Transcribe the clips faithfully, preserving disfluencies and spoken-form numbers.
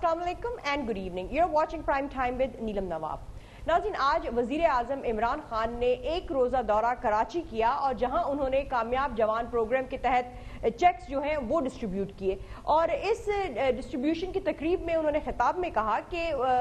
अस्सलाम वालेकुम and good evening. You are watching prime time with Neelam Nawab. नाज़रीन, आज वज़ीर आज़म इमरान खान ने एक रोज़ा दौरा कराची किया और जहां उन्होंने कामयाब जवान प्रोग्राम के तहत चेक्स जो हैं वो डिस्ट्रीब्यूट किए और इस डिस्ट्रीब्यूशन की तकरीब में उन्होंने खिताब में कहा कि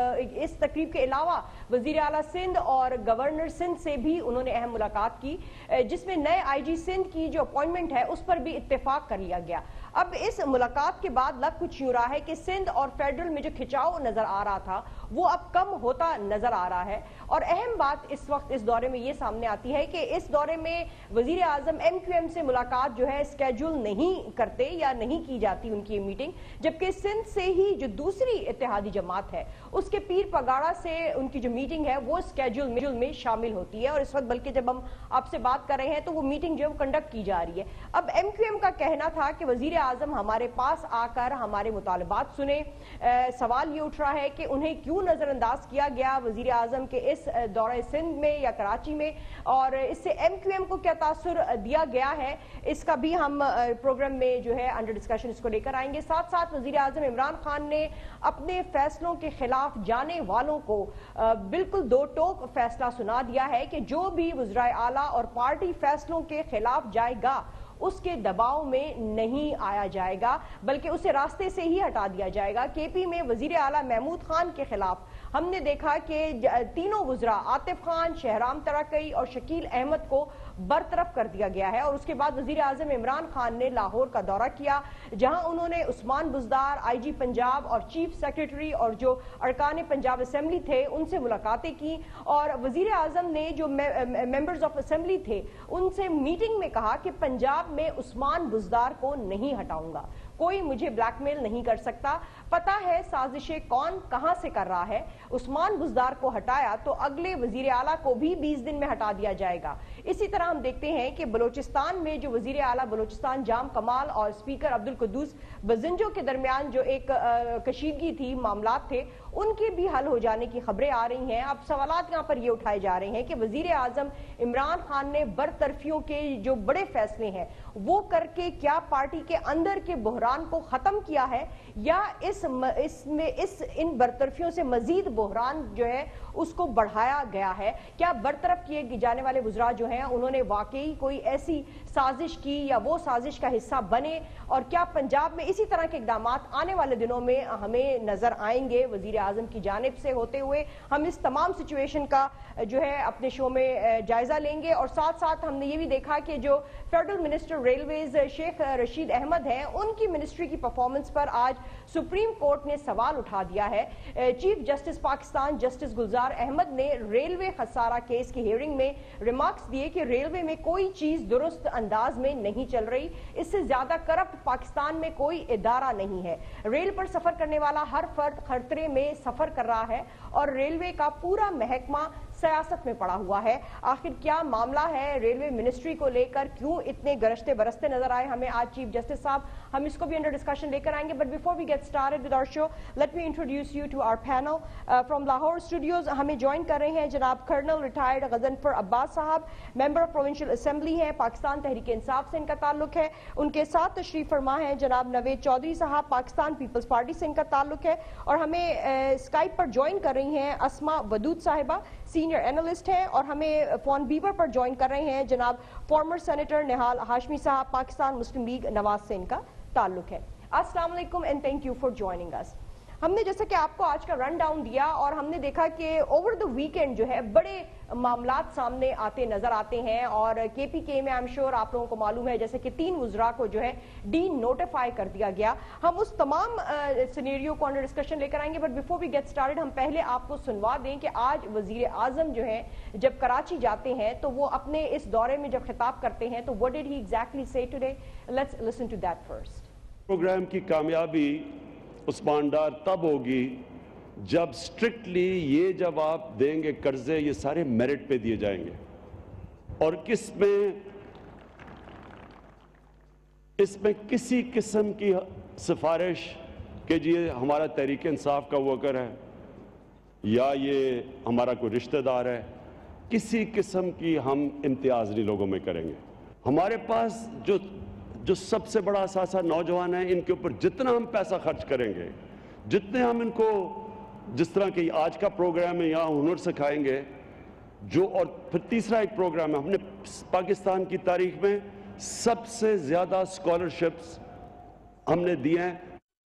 इस तकरीब के अलावा वज़ीर आला सिंध और गवर्नर सिंध से भी उन्होंने अहम मुलाकात की, जिसमें नए आई जी सिंध की जो अपॉइंटमेंट है उस पर भी इत्तेफाक कर लिया गया। अब इस मुलाकात के बाद लग कुछ यूं रहा है कि सिंध और फेडरल में जो खिंचाव नजर आ रहा था वो अब कम होता नजर आ रहा है। और अहम बात इस वक्त इस दौरे में ये सामने आती है कि इस दौरे में वजीर आजम एम क्यू एम से मुलाकात जो है स्केड्यूल नहीं करते या नहीं की जाती उनकी मीटिंग, जबकि सिंध से ही जो दूसरी इत्तेहादी जमात है उसके पीर पगाड़ा से उनकी जो मीटिंग है वो स्केड्यूल में, में शामिल होती है। और इस वक्त बल्कि जब हम आपसे बात कर रहे हैं तो वो मीटिंग जो है वो कंडक्ट की जा रही है। अब एम क्यू एम का कहना था कि वजीर आजम हमारे पास आकर हमारे मुतालबात सुने। आ, सवाल ये उठ रहा है कि उन्हें क्यों नजरअंदाज किया गया वजीर आजम के इस दौरे सिंध में या कराची में, और इससे एम क्यू एम को क्या तासुर दिया गया है, इसका भी हम प्रोग्राम में जो है अंडर डिस्कशन इसको लेकर आएंगे। साथ साथ वजीर आजम इमरान खान ने अपने फैसलों के खिलाफ जाने वालों को बिल्कुल दो टोक फैसला सुना दिया है कि जो भी वज़राए आला और पार्टी फैसलों के खिलाफ जाएगा उसके दबाव में नहीं आया जाएगा, बल्कि उसे रास्ते से ही हटा दिया जाएगा। के पी में वजीर आला महमूद खान के खिलाफ हमने देखा कि तीनों वज़रा आतिफ खान, शहराम तरकई और शकील अहमद को बरतरफ कर दिया गया है। और उसके बाद वजीर आजम इमरान खान ने लाहौर का दौरा किया, जहां उन्होंने उस्मान बुज़दार, आई जी पंजाब और चीफ सेक्रेटरी और जो अरकान पंजाब असेंबली थे उनसे मुलाकातें की। और वजीर आजम ने जो मेंबर्स ऑफ असेंबली थे उनसे मीटिंग में कहा कि पंजाब में उस्मान बुज़दार को नहीं हटाऊंगा, कोई मुझे ब्लैकमेल नहीं कर सकता, पता है साजिशें कौन कहां से कर रहा है। उस्मान बुज़दार को हटाया तो अगले वजीर आला को भी बीस दिन में हटा दिया जाएगा। इसी तरह हम देखते हैं कि बलोचिस्तान में जो वजीर आला बलोचिस्तान जाम कमाल और स्पीकर अब्दुल कुद्दूस बजिंजो के दरमियान जो एक कशीदगी थी, मामलात थे, उनके भी हल हो जाने की खबरें आ रही हैं। अब सवालात यहाँ पर ये उठाए जा रहे हैं कि वजीर आजम इमरान खान ने बरतरफियों के जो बड़े फैसले हैं वो करके क्या पार्टी के अंदर के बहरान को खत्म किया है, या इस इसमें इस इन बरतरफियों से मजीद बहरान जो है उसको बढ़ाया गया है। क्या बरतरफ किए जाने वाले वज़रा जो हैं उन्होंने वाकई कोई ऐसी साजिश की या वो साजिश का हिस्सा बने, और क्या पंजाब में इसी तरह के इकदाम आने वाले दिनों में हमें नजर आएंगे वजीर आजम की जानिब से होते हुए। हम इस तमाम सिचुएशन का जो है अपने शो में जायजा लेंगे। और साथ साथ हमने ये भी देखा कि जो federal minister railways Sheikh Rashid Ahmed हैं उनकी मिनिस्ट्री की परफॉर्मेंस पर आज सुप्रीम कोर्ट ने सवाल उठा दिया है। Chief justice Pakistan justice Gulzar Ahmed ने रेलवे खसारा केस की हियरिंग में रिमार्क्स दिए कि रेलवे में कोई चीज दुरुस्त अंदाज में नहीं चल रही, इससे ज्यादा करप्ट पाकिस्तान में कोई इदारा नहीं है। रेल पर सफर करने वाला हर फर्द खतरे में सफर कर रहा है और रेलवे का पूरा महकमा सियासत में पड़ा हुआ है। आखिर क्या मामला है रेलवे मिनिस्ट्री को लेकर, क्यों इतने गरजते बरसते नजर आए हमें आज चीफ जस्टिस साहब, हम इसको भी अंडर डिस्कशन लेकर आएंगे। But before we get started with our show, let me introduce you to our panel from Lahore studios. हमें ज्वाइन कर रहे हैं जनाब कर्नल रिटायर्ड गजनफर अब्बास साहब, मेंबर ऑफ प्रोविंशियल असेंबली हैं, पाकिस्तान तहरीक इंसाफ से इनका ताल्लुक है। उनके साथ तशरीफ फरमा है जनाब नवेद चौधरी साहब, पाकिस्तान पीपल्स पार्टी से इनका ताल्लुक है। और हमें स्काइप पर ज्वाइन कर रही हैं अस्मा वदूद साहिबा, सीनियर एनालिस्ट हैं। और हमें फोन बीवर पर ज्वाइन कर रहे हैं जनाब फॉर्मर सेनेटर निहाल हाशमी साहब, पाकिस्तान मुस्लिम लीग नवाज से इनका ताल्लुक है। अस्सलाम वालेकुम and thank you for joining us. हमने जैसा कि आपको आज का रन डाउन दिया और हमने देखा कि ओवर द वीकेंड जो है बड़े मामलात सामने आते नजर आते हैं। और के पी के में आई एम श्योर आप लोगों को मालूम है जैसे कि तीन वज़रा को जो है डी नोटिफाई कर दिया गया। हम उस तमाम सिनेरियो को अंडर डिस्कशन लेकर आएंगे। But before we get started हम पहले आपको सुनवा दें कि आज वजीर आजम जो है जब कराची जाते हैं तो वो अपने इस दौरे में जब खिताब करते हैं तो what did he exactly say today. Let's listen to that first. Program की कामयाबी उस्मानदार तब होगी जब स्ट्रिक्टली ये जब आप देंगे कर्जे ये सारे मेरिट पे दिए जाएंगे, और किस में इसमें किसी किस्म की सिफारिश के जी हमारा तहरीक इंसाफ का वर्कर है या ये हमारा कोई रिश्तेदार है, किसी किस्म की हम इम्तियाज नहीं लोगों में करेंगे। हमारे पास जो जो सबसे बड़ा असासा नौजवान है, इनके ऊपर जितना हम पैसा खर्च करेंगे جتنے ہم ان کو جس طرح کہ آج کا پروگرام ہے یہاں ہنر سکھائیں گے جو، اور پھر تیسرا ایک پروگرام ہے، ہم نے پاکستان کی تاریخ میں سب سے زیادہ اسکالرشپس ہم نے دیے ہیں.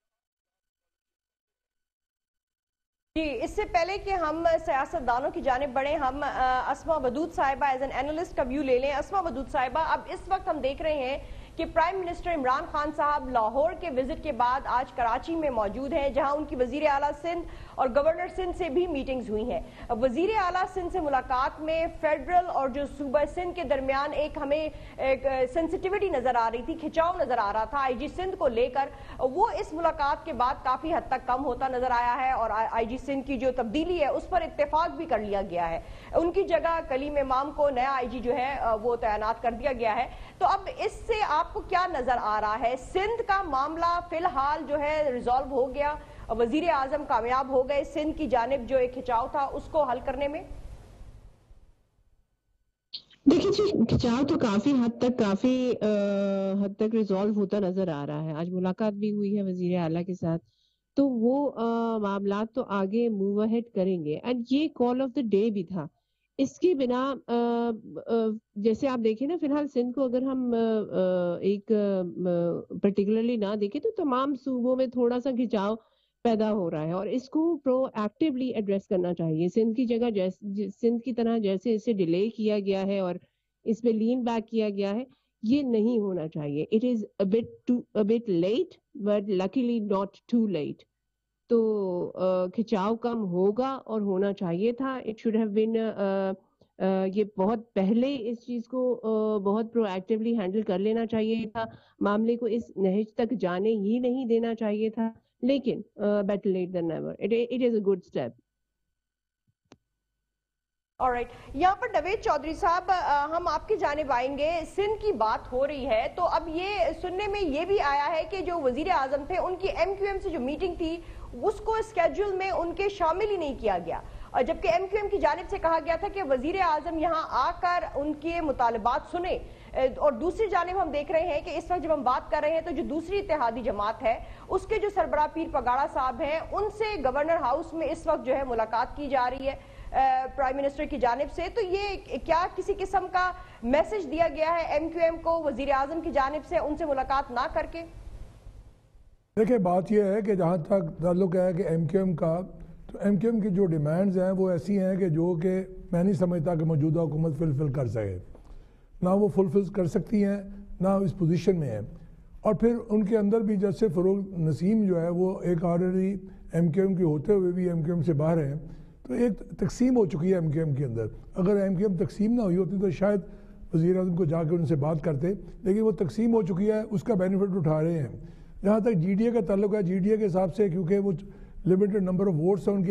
جی اس سے پہلے کہ ہم سیاست دانوں کی جانب بڑھیں، ہم اسما ودود صاحبہ ایز این اینالسٹ کا ویو لے لیں. اسما ودود صاحبہ، اب اس وقت ہم دیکھ رہے ہیں کہ پرائم منسٹر عمران خان صاحب لاہور کے وزٹ کے بعد آج کراچی میں موجود ہیں، جہاں ان کی وزیر اعلیٰ سندھ اور گورنر سندھ سے بھی میٹنگز ہوئی ہیں. وزیر اعلیٰ سندھ سے ملاقات میں فیڈرل اور جو صوبہ سندھ کے درمیان ایک ہمیں سینسٹیوٹی نظر آ رہی تھی، کھچاؤ نظر آ رہا تھا آئی جی سندھ کو لے کر، وہ اس ملاقات کے بعد کافی حد تک کم ہوتا نظر آیا ہے، اور آئی جی سندھ کی جو تبدیلی ہے اس پر اتفاق بھی کر لیا گیا ہے. ان کی جگہ کلیم امام کو نیا آئی جی جو ہے وہ تعینات کر دیا گیا ہے. تو اب اس سے آپ کو کیا نظر آ رہا ہے؟ سندھ کا معاملہ فی الحال جو ہے ریزالو ہو گیا، وزیر اعظم کامیاب ہو گئے سندھ کی جانب جو ایک کھچاؤ تھا اس کو حل کرنے میں؟ دیکھیں جی، کھچاؤ تو کافی حد تک کافی حد تک ریزالو ہوتا نظر آ رہا ہے. آج ملاقات بھی ہوئی ہے وزیر اعلیٰ کے ساتھ، تو وہ معاملات تو آگے موو اہیڈ کریں گے. اینڈ یہ کال آف دا ڈے بھی تھا. اس کی بنا جیسے آپ دیکھیں نا، فی الحال سندھ کو اگر ہم ایک پرٹیکولرلی نہ دیکھیں تو تمام صوبوں میں تھوڑا سا کھچاؤ پیدا ہو رہا ہے، اور اس کو پرو ایکٹیولی ایڈریس کرنا چاہیے. سندھ کی جگہ سندھ کی طرح جیسے اسے ڈیلے کیا گیا ہے اور اس پہ لین بیک کیا گیا ہے، یہ نہیں ہونا چاہیے. It is a bit too a bit late but luckily not too late. تو کھچاؤ کم ہوگا اور ہونا چاہیے تھا. اٹ شوڈ ہیو بین یہ بہت پہلے اس چیز کو بہت پرو ایکٹیولی ہینڈل کر لینا چاہیے تھا. معاملے کو اس نہج تک جانے ہی نہیں دینا چاہیے تھا. لیکن better late than never. It is a good step. Alright, یہاں پر نوید چودھری صاحب ہم آپ کی جانب آئیں گے. سندھ کی بات ہو رہی ہے تو اب یہ سننے میں یہ بھی آیا ہے کہ جو وزیر اعظم تھے ان کی ایم کیو ایم سے جو میٹنگ تھی اس کو اسکیڈول میں ان کے شامل ہی نہیں کیا گیا، اور جبکہ ایم کیو ایم کی جانب سے کہا گیا تھا کہ وزیر اعظم یہاں آ کر ان کے مطالبات سنیں. اور دوسری جانب ہم دیکھ رہے ہیں کہ اس وقت جب ہم بات کر رہے ہیں تو جو دوسری اتحادی جماعت ہے اس کے جو سربراہ پیر پگاڑا صاحب ہیں، ان سے گورنر ہاؤس میں اس وقت جو ہے ملاقات کی جا رہی ہے پرائم منسٹر کی جانب سے. تو یہ کیا کسی قسم کا میسج دیا گیا ہے ایم کیو ایم کو وزیر اعظم کی جانب سے ان سے ملاقات نہ کر کے؟ دیکھیں بات یہ ہے کہ جہاں تک تعلق ہے کہ ایم کیو ایم کا، تو ایم کیو ایم کی جو ڈیمانڈز ہیں وہ ایسی ہیں کہ جو کہ میں نہیں سمجھتا کہ موجودہ حکومت فلفل کر سکے. نہ وہ فلفل کر سکتی ہیں، نہ اس پوزیشن میں ہیں. اور پھر ان کے اندر بھی جیسے فروغ نسیم جو ہے وہ ایک آلریڈی ایم کیو ایم کے ہوتے ہوئے بھی ایم کیو ایم سے باہر ہیں، تو ایک تقسیم ہو چکی ہے ایم کیو ایم کے اندر. اگر ایم کیو ایم تقسیم نہ ہوئی ہوتی تو شاید وزیر اعظم کو جا کے ان سے بات کرتے، لیکن وہ تقسیم ہو چکی ہے، اس کا بینیفٹ اٹھا رہے ہیں. جہاں تک جی ڈی اے کا تعلق ہے، جی ڈی اے کے حساب سے کیونکہ وہ لمیٹڈ نمبر آف ووٹس ہیں ان کے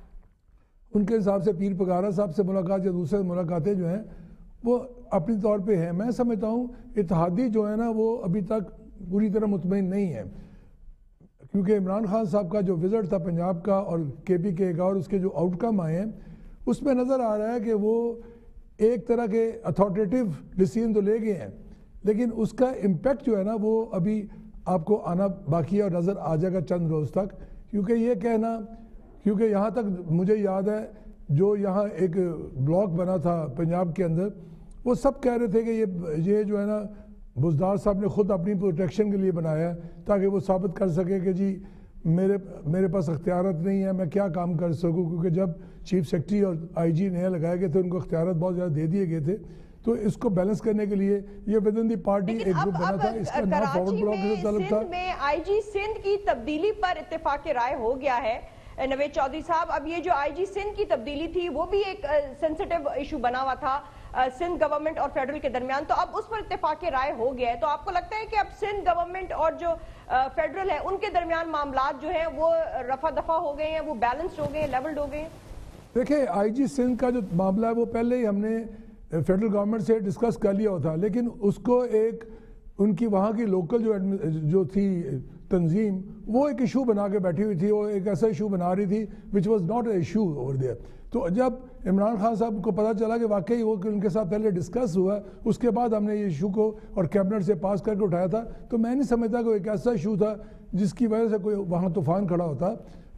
ان کے حساب سے پیر پگارا صاحب سے ملاقات یا دوسرے ملاقاتیں جو ہیں وہ اپنی طور پہ ہیں. میں سمجھتا ہوں اتحادی جو ہے نا وہ ابھی تک پوری طرح مطمئن نہیں ہے، کیونکہ عمران خان صاحب کا جو وزٹ تھا پنجاب کا اور کے پی کے کا، اور اس کے جو آؤٹ کم آئے ہیں اس میں نظر آ رہا ہے کہ وہ ایک طرح کے اتھارٹیٹیو ڈیسیژن تو لے گئے ہیں، لیکن اس کا امپیکٹ جو ہے نا وہ ابھی آپ کو آنا باقی ہے اور نظر آ جائے گا چند روز تک. کیونکہ یہ کہنا، کیونکہ یہاں تک مجھے یاد ہے جو یہاں ایک بلاک بنا تھا پنجاب کے اندر، وہ سب کہہ رہے تھے کہ یہ یہ جو ہے نا بزدار صاحب نے خود اپنی پروٹیکشن کے لیے بنایا ہے تاکہ وہ ثابت کر سکے کہ جی میرے میرے پاس اختیارات نہیں ہے، میں کیا کام کر سکوں. کیونکہ جب چیف سیکرٹری اور آئی جی نئے لگائے گئے تھے ان کو اختیارات بہت زیادہ دے دیے گئے تھے. تو اس کو بیلنس کرنے کے لیے یہ ودن دی پارٹی ایک گروپ بنا تھا. اس کا نام فارورڈ بلاک سے تعلق تھا. میں آئی جی سندھ کی تبدیلی پر اتفاق رائے ہو گیا ہے نوید چودھری صاحب. اب یہ جو آئی جی سندھ کی تبدیلی تھی وہ بھی ایک سینسٹیو ایشو بنا ہوا تھا سندھ گورنمنٹ اور فیڈرل کے درمیان، تو اب اس پر اتفاق رائے ہو گیا ہے. تو آپ کو لگتا ہے کہ اب سندھ گورنمنٹ اور جو فیڈرل ہے ان کے درمیان معاملات جو ہیں وہ رفع دفع ہو گئے ہیں، وہ بیلنسڈ ہو گئے ہیں، لیولڈ ہو گئے ہیں؟ دیکھیں آئی جی سندھ کا جو معاملہ ہے وہ پہلے ہی ہم نے فیڈرل گورنمنٹ سے ڈسکس کر لیا ہوتا، لیکن اس کو ایک ان کی وہاں کی لوکل جو جو تھی تنظیم وہ ایک ایشو بنا کے بیٹھی ہوئی تھی، وہ ایک ایسا ایشو بنا رہی تھی which was not a issue over there. تو جب عمران خان صاحب کو پتہ چلا کہ واقعی وہ ان کے ساتھ پہلے ڈسکس ہوا، اس کے بعد ہم نے یہ ایشو کو اور کیبنٹ سے پاس کر کے اٹھایا تھا. تو میں نہیں سمجھتا کہ ایک ایسا ایشو تھا جس کی وجہ سے کوئی وہاں طوفان کھڑا ہوتا.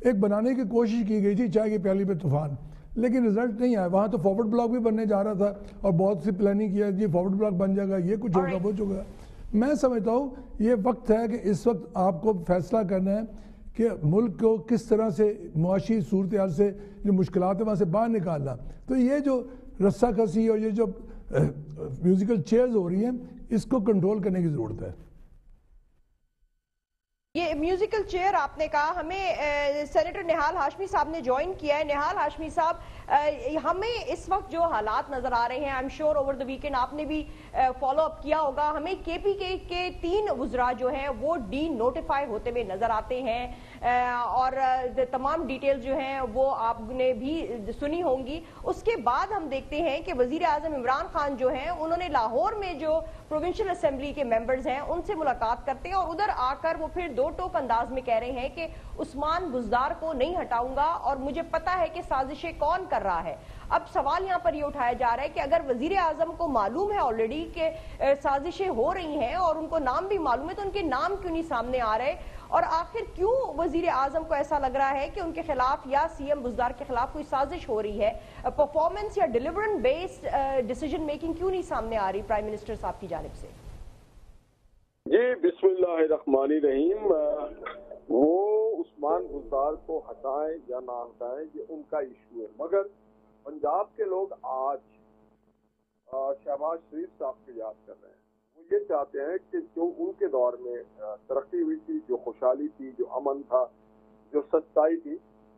ایک بنانے کی کوشش کی گئی تھی چائے کی پیالی پہ طوفان، لیکن رزلٹ نہیں آیا. وہاں تو فارورڈ بلاک بھی بننے جا رہا تھا اور بہت سی پلاننگ کیا جی فارورڈ بلاک بن جائے گا، یہ کچھ ہوگا وہ چکا. میں سمجھتا ہوں یہ وقت ہے کہ اس وقت آپ کو فیصلہ کرنا ہے کہ ملک کو کس طرح سے معاشی صورتحال سے جو مشکلات ہیں وہاں سے باہر نکالنا. تو یہ جو رسہ کسی اور یہ جو میوزیکل چیئرز ہو رہی ہیں اس کو کنٹرول کرنے کی ضرورت ہے. یہ میوزیکل چیئر آپ نے کہا، ہمیں سینیٹر نہال ہاشمی صاحب نے جوائن کیا ہے. نہال ہاشمی صاحب، ہمیں اس وقت جو حالات نظر آ رہے ہیں، I am sure over the weekend آپ نے بھی فالو اپ کیا ہوگا، ہمیں کے پی کے کے تین وزراء جو ہیں وہ ڈی نوٹیفائی ہوتے ہوئے نظر آتے ہیں اور تمام ڈیٹیل جو ہیں وہ آپ نے بھی سنی ہوں گی. اس کے بعد ہم دیکھتے ہیں کہ وزیر اعظم عمران خان جو ہیں انہوں نے لاہور میں جو پروونشل اسمبلی کے ممبرز ہیں ان سے ملاقات کرتے ہیں اور ادھر آ کر وہ پھر دو ٹوک انداز میں کہہ رہے ہیں کہ عثمان بزدار کو نہیں ہٹاؤں گا اور مجھے پتا ہے کہ سازشیں کون کر رہا ہے. اب سوال یہاں پر یہ اٹھایا جا رہا ہے کہ اگر وزیر اعظم کو معلوم ہے آلریڈی کہ سازشیں ہو رہی ہیں اور ان کو نام بھی معلوم ہے تو ان کے نام کیوں نہیں سامنے آ رہے، اور آخر کیوں وزیر اعظم کو ایسا لگ رہا ہے کہ ان کے خلاف یا سی ایم بزدار کے خلاف کوئی سازش ہو رہی ہے؟ پرفارمنس یا ڈیلیورنٹ بیسڈ ڈیسیجن میکنگ کیوں نہیں سامنے آ رہی پرائم منسٹر صاحب کی جانب سے؟ جی بسم اللہ الرحمن الرحیم. وہ عثمان بزدار کو ہٹائیں یا نہ ہٹائیں یہ ان کا ایشو ہے، مگر پنجاب کے لوگ آج شہباز شریف صاحب کو یاد کر رہے ہیں. وہ یہ چاہتے ہیں کہ جو ان کے دور میں ترقی ہوئی تھی، جو خوشحالی تھی، جو امن تھا، جو سچائی تھی،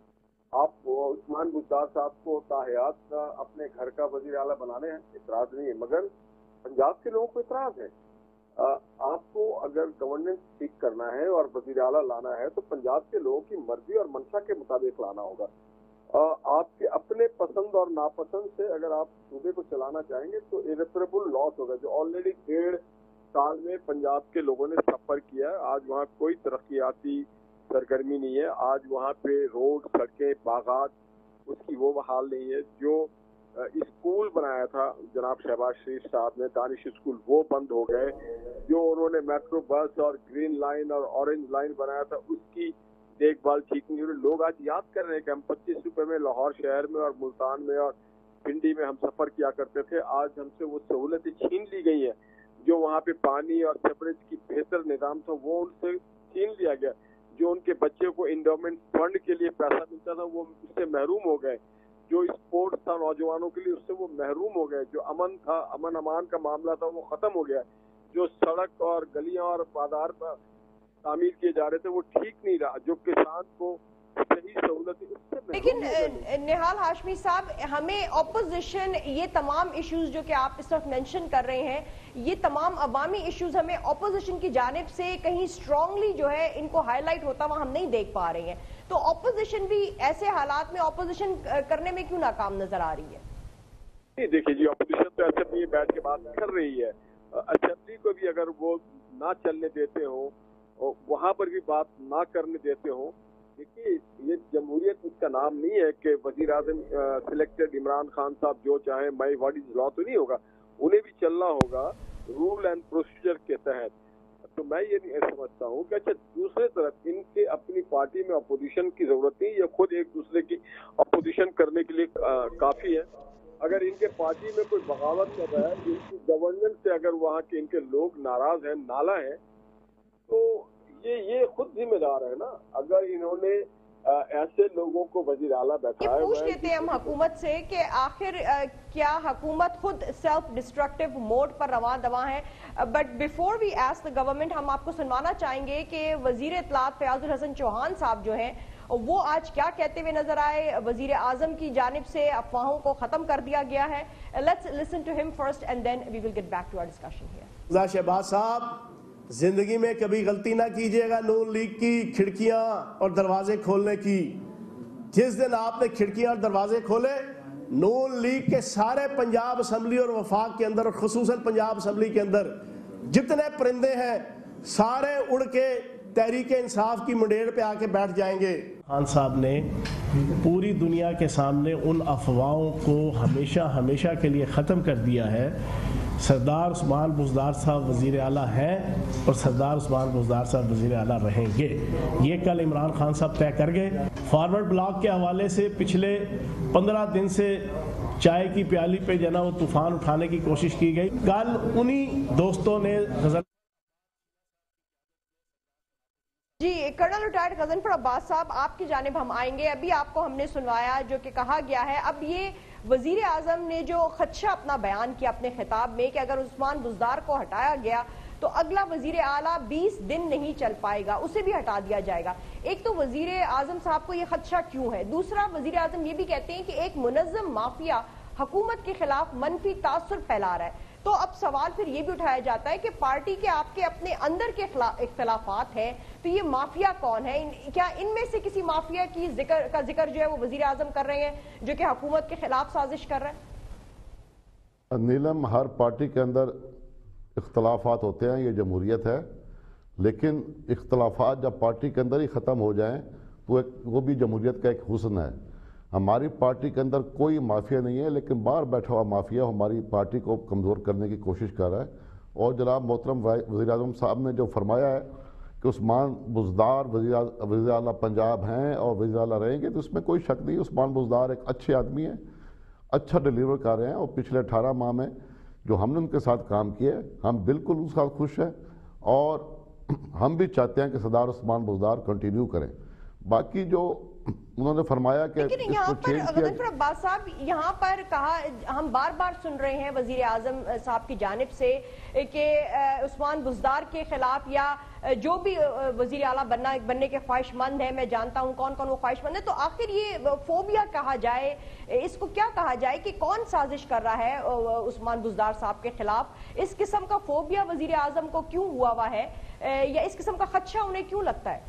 آپ عثمان بزدار صاحب کو تاحیات اپنے گھر کا وزیر اعلیٰ بنانے ہیں، اعتراض نہیں ہے، مگر پنجاب کے لوگوں کو اعتراض ہے. آپ کو اگر گورننس ٹھیک کرنا ہے اور وزیر اعلیٰ لانا ہے تو پنجاب کے لوگوں کی مرضی اور منشا کے مطابق لانا ہوگا. آپ کے اپنے پسند اور ناپسند سے اگر آپ صوبے کو چلانا چاہیں گے تو ایرپریبل لاس ہوگا، جو آلریڈی ڈیڑھ سال میں پنجاب کے لوگوں نے سفر کیا ہے. آج وہاں کوئی ترقیاتی سرگرمی نہیں ہے، آج وہاں پہ روڈ، سڑکیں، باغات اس کی وہ حال نہیں ہے. جو اسکول بنایا تھا جناب شہباز شریف صاحب نے، دانش اسکول، وہ بند ہو گئے. جو انہوں نے میٹرو بس اور گرین لائن اور اورنج لائن بنایا تھا اس کی دیکھ بھال ٹھیک نہیں ہوئی. لوگ آج یاد کر رہے ہیں کہ ہم پچیس روپے میں لاہور شہر میں اور ملتان میں اور پنڈی میں ہم سفر کیا کرتے تھے. آج ہم سے وہ سہولتیں چھین لی گئی ہیں. جو وہاں پہ پانی اور سیوریج کی بہتر نظام تھا وہ ان سے چھین لیا گیا. جو ان کے بچے کو انڈومنٹ فنڈ کے لیے پیسہ ملتا تھا وہ اس سے محروم ہو گئے. جو اسپورٹس تھا نوجوانوں کے لیے اس سے وہ محروم ہو گئے. جو امن تھا، امن امان کا معاملہ تھا، وہ ختم ہو گیا. جو سڑک اور گلیاں اور بازار پر تعمیر کیے جا رہے تھے وہ ٹھیک نہیں رہا. جو کسان کو صحیح سہولت اس سے. لیکن نہال ہاشمی صاحب، ہمیں اپوزیشن یہ تمام ایشوز جو کہ آپ اس وقت مینشن کر رہے ہیں، یہ تمام عوامی ایشوز ہمیں اپوزیشن کی جانب سے کہیں اسٹرانگلی جو ہے ان کو ہائی لائٹ ہوتا ہوا ہم نہیں دیکھ پا رہے ہیں. تو اپوزیشن بھی ایسے حالات میں اپوزیشن کرنے میں کیوں ناکام نظر آ رہی ہے؟ نہیں دیکھیے جی، اپوزیشن تو اسمبلی میں بیٹھ کے بات کر رہی ہے. اسمبلی کو بھی اگر وہ نہ چلنے دیتے ہوں، وہاں پر بھی بات نہ کرنے دیتے ہوں. دیکھیے یہ جمہوریت اس کا نام نہیں ہے کہ وزیر اعظم سلیکٹڈ عمران خان صاحب جو چاہیں مائی واٹ از لا تو نہیں ہوگا. انہیں بھی چلنا ہوگا رول اینڈ پروسیجر کے تحت. تو میں یہ نہیں سمجھتا ہوں کہ اچھا دوسرے طرف ان کے اپنی پارٹی میں اپوزیشن کی ضرورت نہیں، یہ خود ایک دوسرے کی اپوزیشن کرنے کے لیے کافی ہے. اگر ان کے پارٹی میں کوئی بغاوت کر رہا ہے، ان کی گورننس سے اگر وہاں کے ان کے لوگ ناراض ہیں، نالا ہیں، تو یہ یہ خود ذمہ دار ہے نا. اگر انہوں نے ایسے لوگوں کو وزیر اعلیٰ بیٹھائے ہوئے، پوچھ لیتے ہیں ہم حکومت سے کہ آخر کیا حکومت خود سیلف ڈسٹرکٹیو موڈ پر رواں دواں ہے؟ But before we ask the government, ہم آپ کو سنوانا چاہیں گے کہ وزیر اطلاعات فیاض الحسن چوہان صاحب جو ہیں وہ آج کیا کہتے ہوئے نظر آئے. وزیر اعظم کی جانب سے افواہوں کو ختم کر دیا گیا ہے. لیٹس لسن ٹو ہم first and then we will get back to our discussion here. Shahbaz صاحب، زندگی میں کبھی غلطی نہ کیجیے گا نون لیگ کی کھڑکیاں اور دروازے کھولنے کی. جس دن آپ نے کھڑکیاں اور دروازے کھولے، نون لیگ کے سارے پنجاب اسمبلی اور وفاق کے اندر اور خصوصاً پنجاب اسمبلی کے اندر جتنے پرندے ہیں سارے اڑ کے تحریک انصاف کی منڈیر پہ آ کے بیٹھ جائیں گے. خان صاحب نے پوری دنیا کے سامنے ان افواہوں کو ہمیشہ ہمیشہ کے لیے ختم کر دیا ہے. سردار عثمان بزدار صاحب وزیر اعلیٰ ہیں اور سردار عثمان بزدار صاحب وزیر اعلیٰ رہیں گے. یہ کل عمران خان صاحب طے کر گئے. فارورڈ بلاک کے حوالے سے پچھلے پندرہ دن سے چائے کی پیالی پہ جو ہے نا وہ طوفان اٹھانے کی کوشش کی گئی. کل انہی دوستوں نے غزل جی کرنل ریٹائرڈ غضنفر عباس صاحب آپ کی جانب ہم آئیں گے. ابھی آپ کو ہم نے سنوایا جو کہ کہا گیا ہے. اب یہ وزیر اعظم نے جو خدشہ اپنا بیان کیا اپنے خطاب میں کہ اگر عثمان بزدار کو ہٹایا گیا تو اگلا وزیر اعلیٰ بیس دن نہیں چل پائے گا, اسے بھی ہٹا دیا جائے گا. ایک تو وزیر اعظم صاحب کو یہ خدشہ کیوں ہے؟ دوسرا وزیر اعظم یہ بھی کہتے ہیں کہ ایک منظم مافیا حکومت کے خلاف منفی تاثر پھیلا رہا ہے. تو اب سوال پھر یہ بھی اٹھایا جاتا ہے کہ پارٹی کے آپ کے اپنے اندر کے اختلافات ہیں تو یہ مافیا کون ہے؟ کیا ان میں سے کسی مافیا کی ذکر کا ذکر جو ہے وہ وزیر اعظم کر رہے ہیں جو کہ حکومت کے خلاف سازش کر رہے ہیں؟ نیلم, ہر پارٹی کے اندر اختلافات ہوتے ہیں, یہ جمہوریت ہے, لیکن اختلافات جب پارٹی کے اندر ہی ختم ہو جائیں تو ایک وہ بھی جمہوریت کا ایک حسن ہے. ہماری پارٹی کے اندر کوئی مافیا نہیں ہے, لیکن باہر بیٹھا ہوا مافیا ہماری پارٹی کو کمزور کرنے کی کوشش کر رہا ہے. اور جناب محترم وزیر اعظم صاحب نے جو فرمایا ہے کہ عثمان بزدار وزیر اعلیٰ پنجاب ہیں اور وزیر اعلیٰ رہیں گے, تو اس میں کوئی شک نہیں. عثمان بزدار ایک اچھے آدمی ہیں, اچھا ڈیلیور کر رہے ہیں, اور پچھلے اٹھارہ ماہ میں جو ہم نے ان کے ساتھ کام کیا ہے ہم بالکل اس ساتھ خوش ہیں, اور ہم بھی چاہتے ہیں کہ صدر عثمان بزدار کنٹینیو کریں. باقی جو انہوں نے فرمایا کہ لیکن یہاں پر غضنفر عباس صاحب یہاں پر کہا, ہم بار بار سن رہے ہیں وزیر اعظم صاحب کی جانب سے کہ عثمان بزدار کے خلاف یا جو بھی وزیر اعلیٰ بننا بننے کے خواہش مند ہیں, میں جانتا ہوں کون کون وہ خواہش مند ہے, تو آخر یہ فوبیا کہا جائے, اس کو کیا کہا جائے کہ کون سازش کر رہا ہے عثمان بزدار صاحب کے خلاف؟ اس قسم کا فوبیا وزیر اعظم کو کیوں ہوا ہوا ہے, یا اس قسم کا خدشہ انہیں کیوں لگتا ہے؟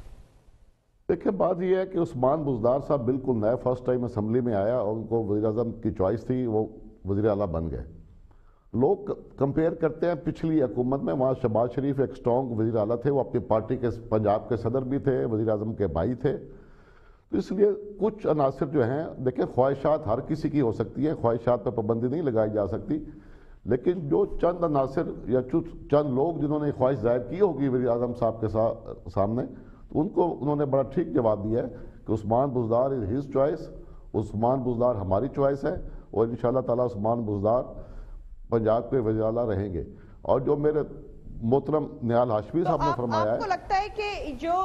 دیکھیں, بات یہ ہے کہ عثمان بزدار صاحب بالکل نئے فرسٹ ٹائم اسمبلی میں آیا اور ان کو وزیر اعظم کی چوائس تھی, وہ وزیر اعلیٰ بن گئے. لوگ کمپیئر کرتے ہیں پچھلی حکومت میں, وہاں شہباز شریف ایک سٹرونگ وزیر اعلیٰ تھے, وہ اپنی پارٹی کے پنجاب کے صدر بھی تھے, وزیر اعظم کے بھائی تھے. تو اس لیے کچھ عناصر جو ہیں, دیکھیں خواہشات ہر کسی کی ہو سکتی ہیں, خواہشات پہ پابندی نہیں لگائی جا سکتی, لیکن جو چند عناصر یا چند لوگ جنہوں نے خواہش ظاہر کی ہوگی وزیر اعظم صاحب کے سامنے, تو ان کو انہوں نے بڑا ٹھیک جواب دیا ہے کہ Usman Buzdar is his choice, Usman Buzdar ہماری چوائس ہے, اور انشاءاللہ تعالیٰ عثمان بزدار پنجاب کے وزیر اعلیٰ رہیں گے. اور جو میرے محترم نیال ہاشمی صاحب نے فرمایا ہے, آپ کو لگتا ہے کہ جو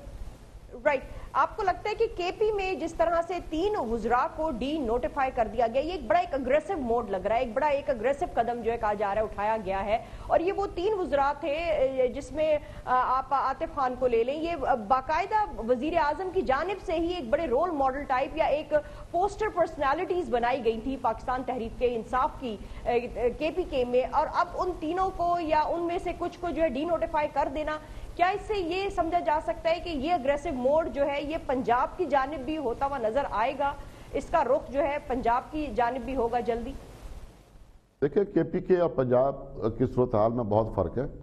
رائٹ آپ کو لگتا ہے کہ کے پی میں جس طرح سے تین وزراء کو ڈی نوٹیفائی کر دیا گیا, یہ ایک بڑا ایک اگریسو موڈ لگ رہا ہے, ایک بڑا ایک اگریسو قدم جو ہے کہا جا رہا ہے اٹھایا گیا ہے, اور یہ وہ تین وزراء تھے جس میں آپ عاطف خان کو لے لیں, یہ باقاعدہ وزیر اعظم کی جانب سے ہی ایک بڑے رول ماڈل ٹائپ یا ایک پوسٹر پرسنالٹیز بنائی گئی تھی پاکستان تحریک کے انصاف کی کے پی کے میں, اور اب ان تینوں کو یا ان میں سے کچھ کو جو ہے ڈی نوٹیفائی کر دینا, کیا اس سے یہ سمجھا جا سکتا ہے کہ یہ اگریسو موڈ جو ہے یہ پنجاب کی جانب بھی ہوتا ہوا نظر آئے گا, اس کا رخ جو ہے پنجاب کی جانب بھی ہوگا جلدی؟ دیکھیں, کے پی کے اور پنجاب کی صورتحال میں بہت فرق ہے.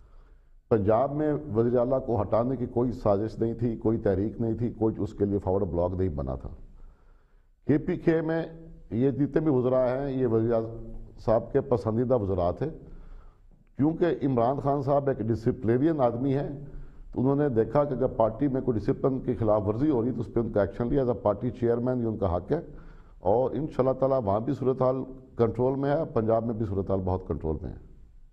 پنجاب میں وزیر اعلیٰ کو ہٹانے کی کوئی سازش نہیں تھی, کوئی تحریک نہیں تھی, کوئی اس کے لیے فارورڈ بلاک نہیں بنا تھا. کے پی کے میں یہ جتنے بھی وزراء ہیں یہ وزیر اعظم صاحب کے پسندیدہ وزراء تھے, کیونکہ عمران خان صاحب ایک ڈسپلینرین آدمی ہیں, تو انہوں نے دیکھا کہ اگر پارٹی میں کوئی ڈسپلن کی خلاف ورزی ہو رہی تو اس پہ ان کا ایکشن لیا. ایز اے پارٹی چیئرمین یہ ان کا حق ہے, اور انشاءاللہ تعالیٰ وہاں بھی صورتحال کنٹرول میں ہے, پنجاب میں بھی صورتحال بہت کنٹرول میں ہے.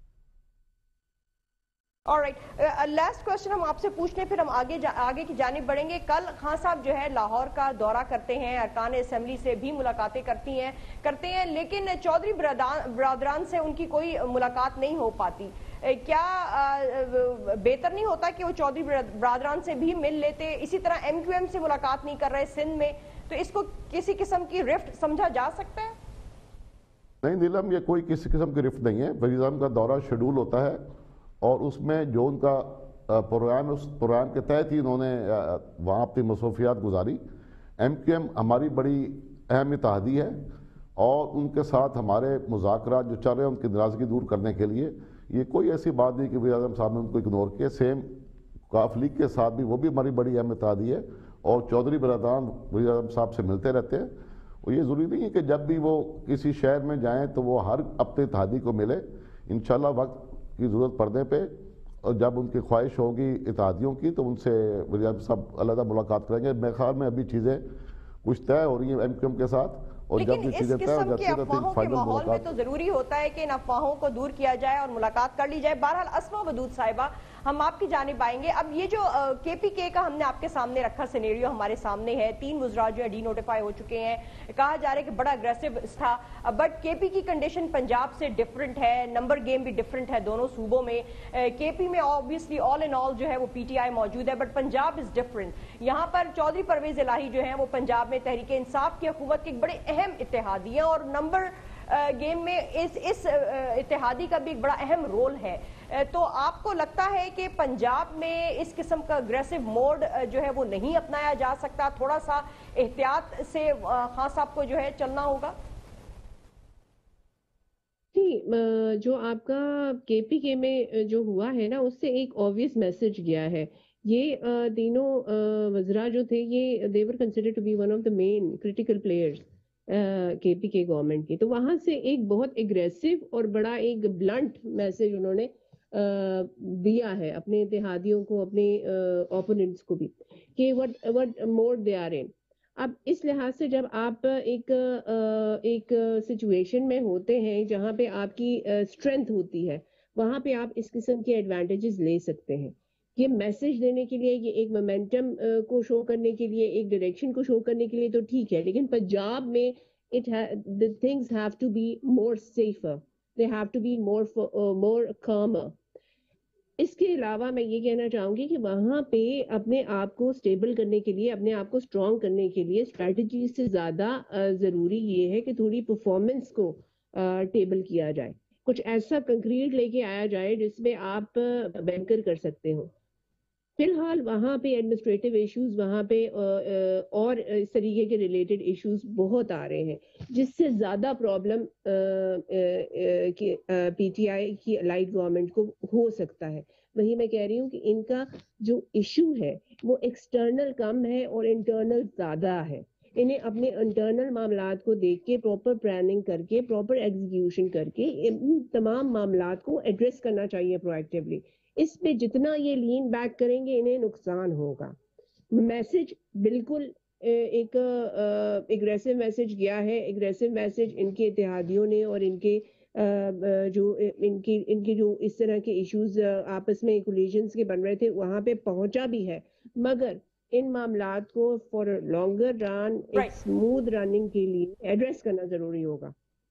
آلرائٹ, لاسٹ کوشچن ہم آپ سے پوچھنے پھر ہم آگے جا, آگے کی جانب بڑھیں گے. کل خان صاحب جو ہے لاہور کا دورہ کرتے ہیں, ارکان اسمبلی سے بھی ملاقاتیں کرتی ہیں کرتے ہیں لیکن چودھری برادران سے ان کی کوئی ملاقات نہیں ہو پاتی. کیا بہتر نہیں ہوتا کہ وہ چودھری برادران سے بھی مل لیتے؟ اسی طرح ایم کیو ایم سے ملاقات نہیں کر رہے سندھ میں, تو اس کو کسی قسم کی رفٹ سمجھا جا سکتا ہے؟ نہیں نیلم, یہ کوئی کسی قسم کی رفٹ نہیں ہے. وزیر اعظم کا دورہ شیڈول ہوتا ہے, اور اس میں جو ان کا پروگرام ہے اس پروگرام کے تحت ہی انہوں نے وہاں اپنی مصروفیات گزاری. ایم کیو ایم ہماری بڑی اہم اتحادی ہے, اور ان کے ساتھ ہمارے مذاکرات جو چل رہے ہیں ان کی ناراضگی دور کرنے کے لیے, یہ کوئی ایسی بات نہیں کہ وزیر اعظم صاحب نے ان کو اگنور کیا. سیم کاف لیگ کے ساتھ بھی وہ بھی ہماری بڑی اہم اتحادی ہے, اور چودھری برادران وزیر اعظم صاحب سے ملتے رہتے ہیں. اور یہ ضروری نہیں ہے کہ جب بھی وہ کسی شہر میں جائیں تو وہ ہر اپنے اتحادی کو ملے. انشاءاللہ وقت کی ضرورت پڑنے پہ اور جب ان کی خواہش ہوگی اتحادیوں کی تو ان سے وزیر اعظم صاحب علیحدہ ملاقات کریں گے. میرے خیال میں ابھی چیزیں کچھ طے ہو رہی ہیں ایم کیو ایم کے ساتھ, اور جب یہ چیزیں طے ہو جاتی ہیں تو افواہوں کے ماحول میں تو ضروری ہوتا ہے کہ ان افواہوں کو دور کیا جائے اور ملاقات کر لی جائے. بہرحال اسما ودود صاحبہ, ہم آپ کی جانب آئیں گے. اب یہ جو کے پی کے کا ہم نے آپ کے سامنے رکھا سینیریو ہمارے سامنے ہے, تین وزراء جو ہے ڈی نوٹیفائی ہو چکے ہیں, کہا جا رہا ہے کہ بڑا اگریسو تھا, بٹ کے پی کی کنڈیشن پنجاب سے ڈیفرنٹ ہے, نمبر گیم بھی ڈیفرنٹ ہے دونوں صوبوں میں. کے پی میں آبویسلی آل ان آل جو ہے وہ پی ٹی آئی موجود ہے, بٹ پنجاب از ڈیفرنٹ. یہاں پر چودھری پرویز الہی جو ہیں وہ پنجاب میں تحریک انصاف کی حکومت کے ایک بڑے اہم اتحادی ہیں, اور نمبر گیم میں اس اس اتحادی کا بھی ایک بڑا اہم رول ہے. تو آپ کو لگتا ہے کہ پنجاب میں اس قسم کا اگریسو موڈ جو ہے وہ نہیں اپنایا جا سکتا, تھوڑا سا احتیاط سے خان صاحب کو جو ہے چلنا ہوگا؟ جی, جو آپ کا کے پی کے میں جو ہوا ہے نا, اس سے ایک obvious میسج گیا ہے. یہ تینوں وزراء جو تھے یہ they were considered to be one of the main critical players کے پی کے گورنمنٹ کی. تو وہاں سے ایک بہت اگریسو اور بڑا ایک بلنٹ میسج انہوں نے دیا ہے اپنے اتحادیوں کو, اپنے اوپوننٹس کو بھی, کہ what what more they are in. اب اس لحاظ سے جب آپ ایک ایک سچویشن میں ہوتے ہیں جہاں پہ آپ کی اسٹرینتھ ہوتی ہے, وہاں پہ آپ اس قسم کے ایڈوانٹیجز لے سکتے ہیں. یہ میسج دینے کے لیے, یہ ایک مومنٹم کو شو کرنے کے لیے, ایک ڈائریکشن کو شو کرنے کے لیے تو ٹھیک ہے, لیکن پنجاب میں it the things have to be more safer, they have to be more more calmer. اس کے علاوہ میں یہ کہنا چاہوں گی کہ وہاں پہ اپنے آپ کو اسٹیبل کرنے کے لیے, اپنے آپ کو اسٹرانگ کرنے کے لیے اسٹریٹجی سے زیادہ ضروری یہ ہے کہ تھوڑی پرفارمنس کو ٹیبل کیا جائے, کچھ ایسا کنکریٹ لے کے آیا جائے جس میں آپ بینکر کر سکتے ہو. فی الحال وہاں پہ ایڈمنسٹریٹو ایشوز, وہاں پہ اور اس طریقے کے ریلیٹڈ ایشوز بہت آ رہے ہیں, جس سے زیادہ پرابلم پی ٹی آئی کی الائیڈ گورنمنٹ کو ہو سکتا ہے. وہی میں کہہ رہی ہوں کہ ان کا جو ایشو ہے وہ ایکسٹرنل کم ہے اور انٹرنل زیادہ ہے. انہیں اپنے انٹرنل معاملات کو دیکھ کے پراپر پلاننگ کر کے, پراپر ایگزیکیوشن کر کے ان تمام معاملات کو ایڈریس کرنا چاہیے پرو ایکٹیولی. اس پہ جتنا یہ لین بیک کریں گے انہیں نقصان ہوگا. میسج بالکل ایک اگریسو میسج گیا ہے, اگریسو میسج ان کے اتحادیوں نے اور ان کے جو ان کی ان کے جو اس طرح کے ایشوز آپس میں کولیجنز کے بن رہے تھے وہاں پہ پہنچا بھی ہے, مگر ان معاملات کو فار لانگر رن ایک اسموتھ رننگ کے لیے ایڈریس کرنا ضروری ہوگا.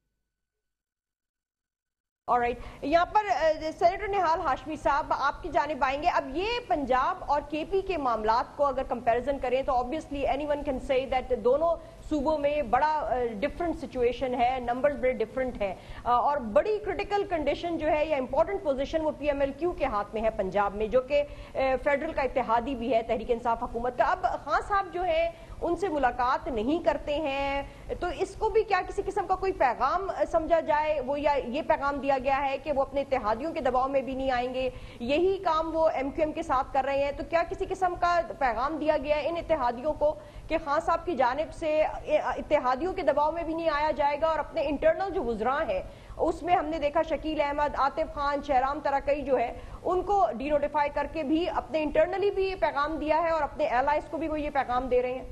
آلرائٹ, یہاں پر سینیٹر نہال ہاشمی صاحب آپ کی جانب آئیں گے. اب یہ پنجاب اور کے پی کے معاملات کو اگر کمپیریزن کریں تو obviously anyone can say that دونوں صوبوں میں بڑا ڈفرنٹ سچویشن ہے, نمبرز بڑے ڈفرنٹ ہیں, اور بڑی کرٹیکل کنڈیشن جو ہے یا امپورٹنٹ پوزیشن وہ پی ایم ایل کیو کے ہاتھ میں ہے پنجاب میں, جو کہ فیڈرل کا اتحادی بھی ہے تحریک انصاف حکومت کا. اب خان صاحب جو ہے ان سے ملاقات نہیں کرتے ہیں, تو اس کو بھی کیا کسی قسم کا کوئی پیغام سمجھا جائے, وہ یا یہ پیغام دیا گیا ہے کہ وہ اپنے اتحادیوں کے دباؤ میں بھی نہیں آئیں گے, یہی کام وہ ایم کیو ایم کے ساتھ کر رہے ہیں, تو کیا کسی قسم کا پیغام دیا گیا ہے ان اتحادیوں کو کہ خان صاحب کی جانب سے اتحادیوں کے دباؤ میں بھی نہیں آیا جائے گا, اور اپنے انٹرنل جو وزراء ہیں اس میں ہم نے دیکھا شکیل احمد, عاطف خان, شہرام ترکئی جو ہے ان کو ڈی نوٹیفائی کر کے بھی اپنے انٹرنلی بھی یہ پیغام دیا ہے اور اپنے ایلائز کو بھی وہ یہ پیغام دے رہے ہیں؟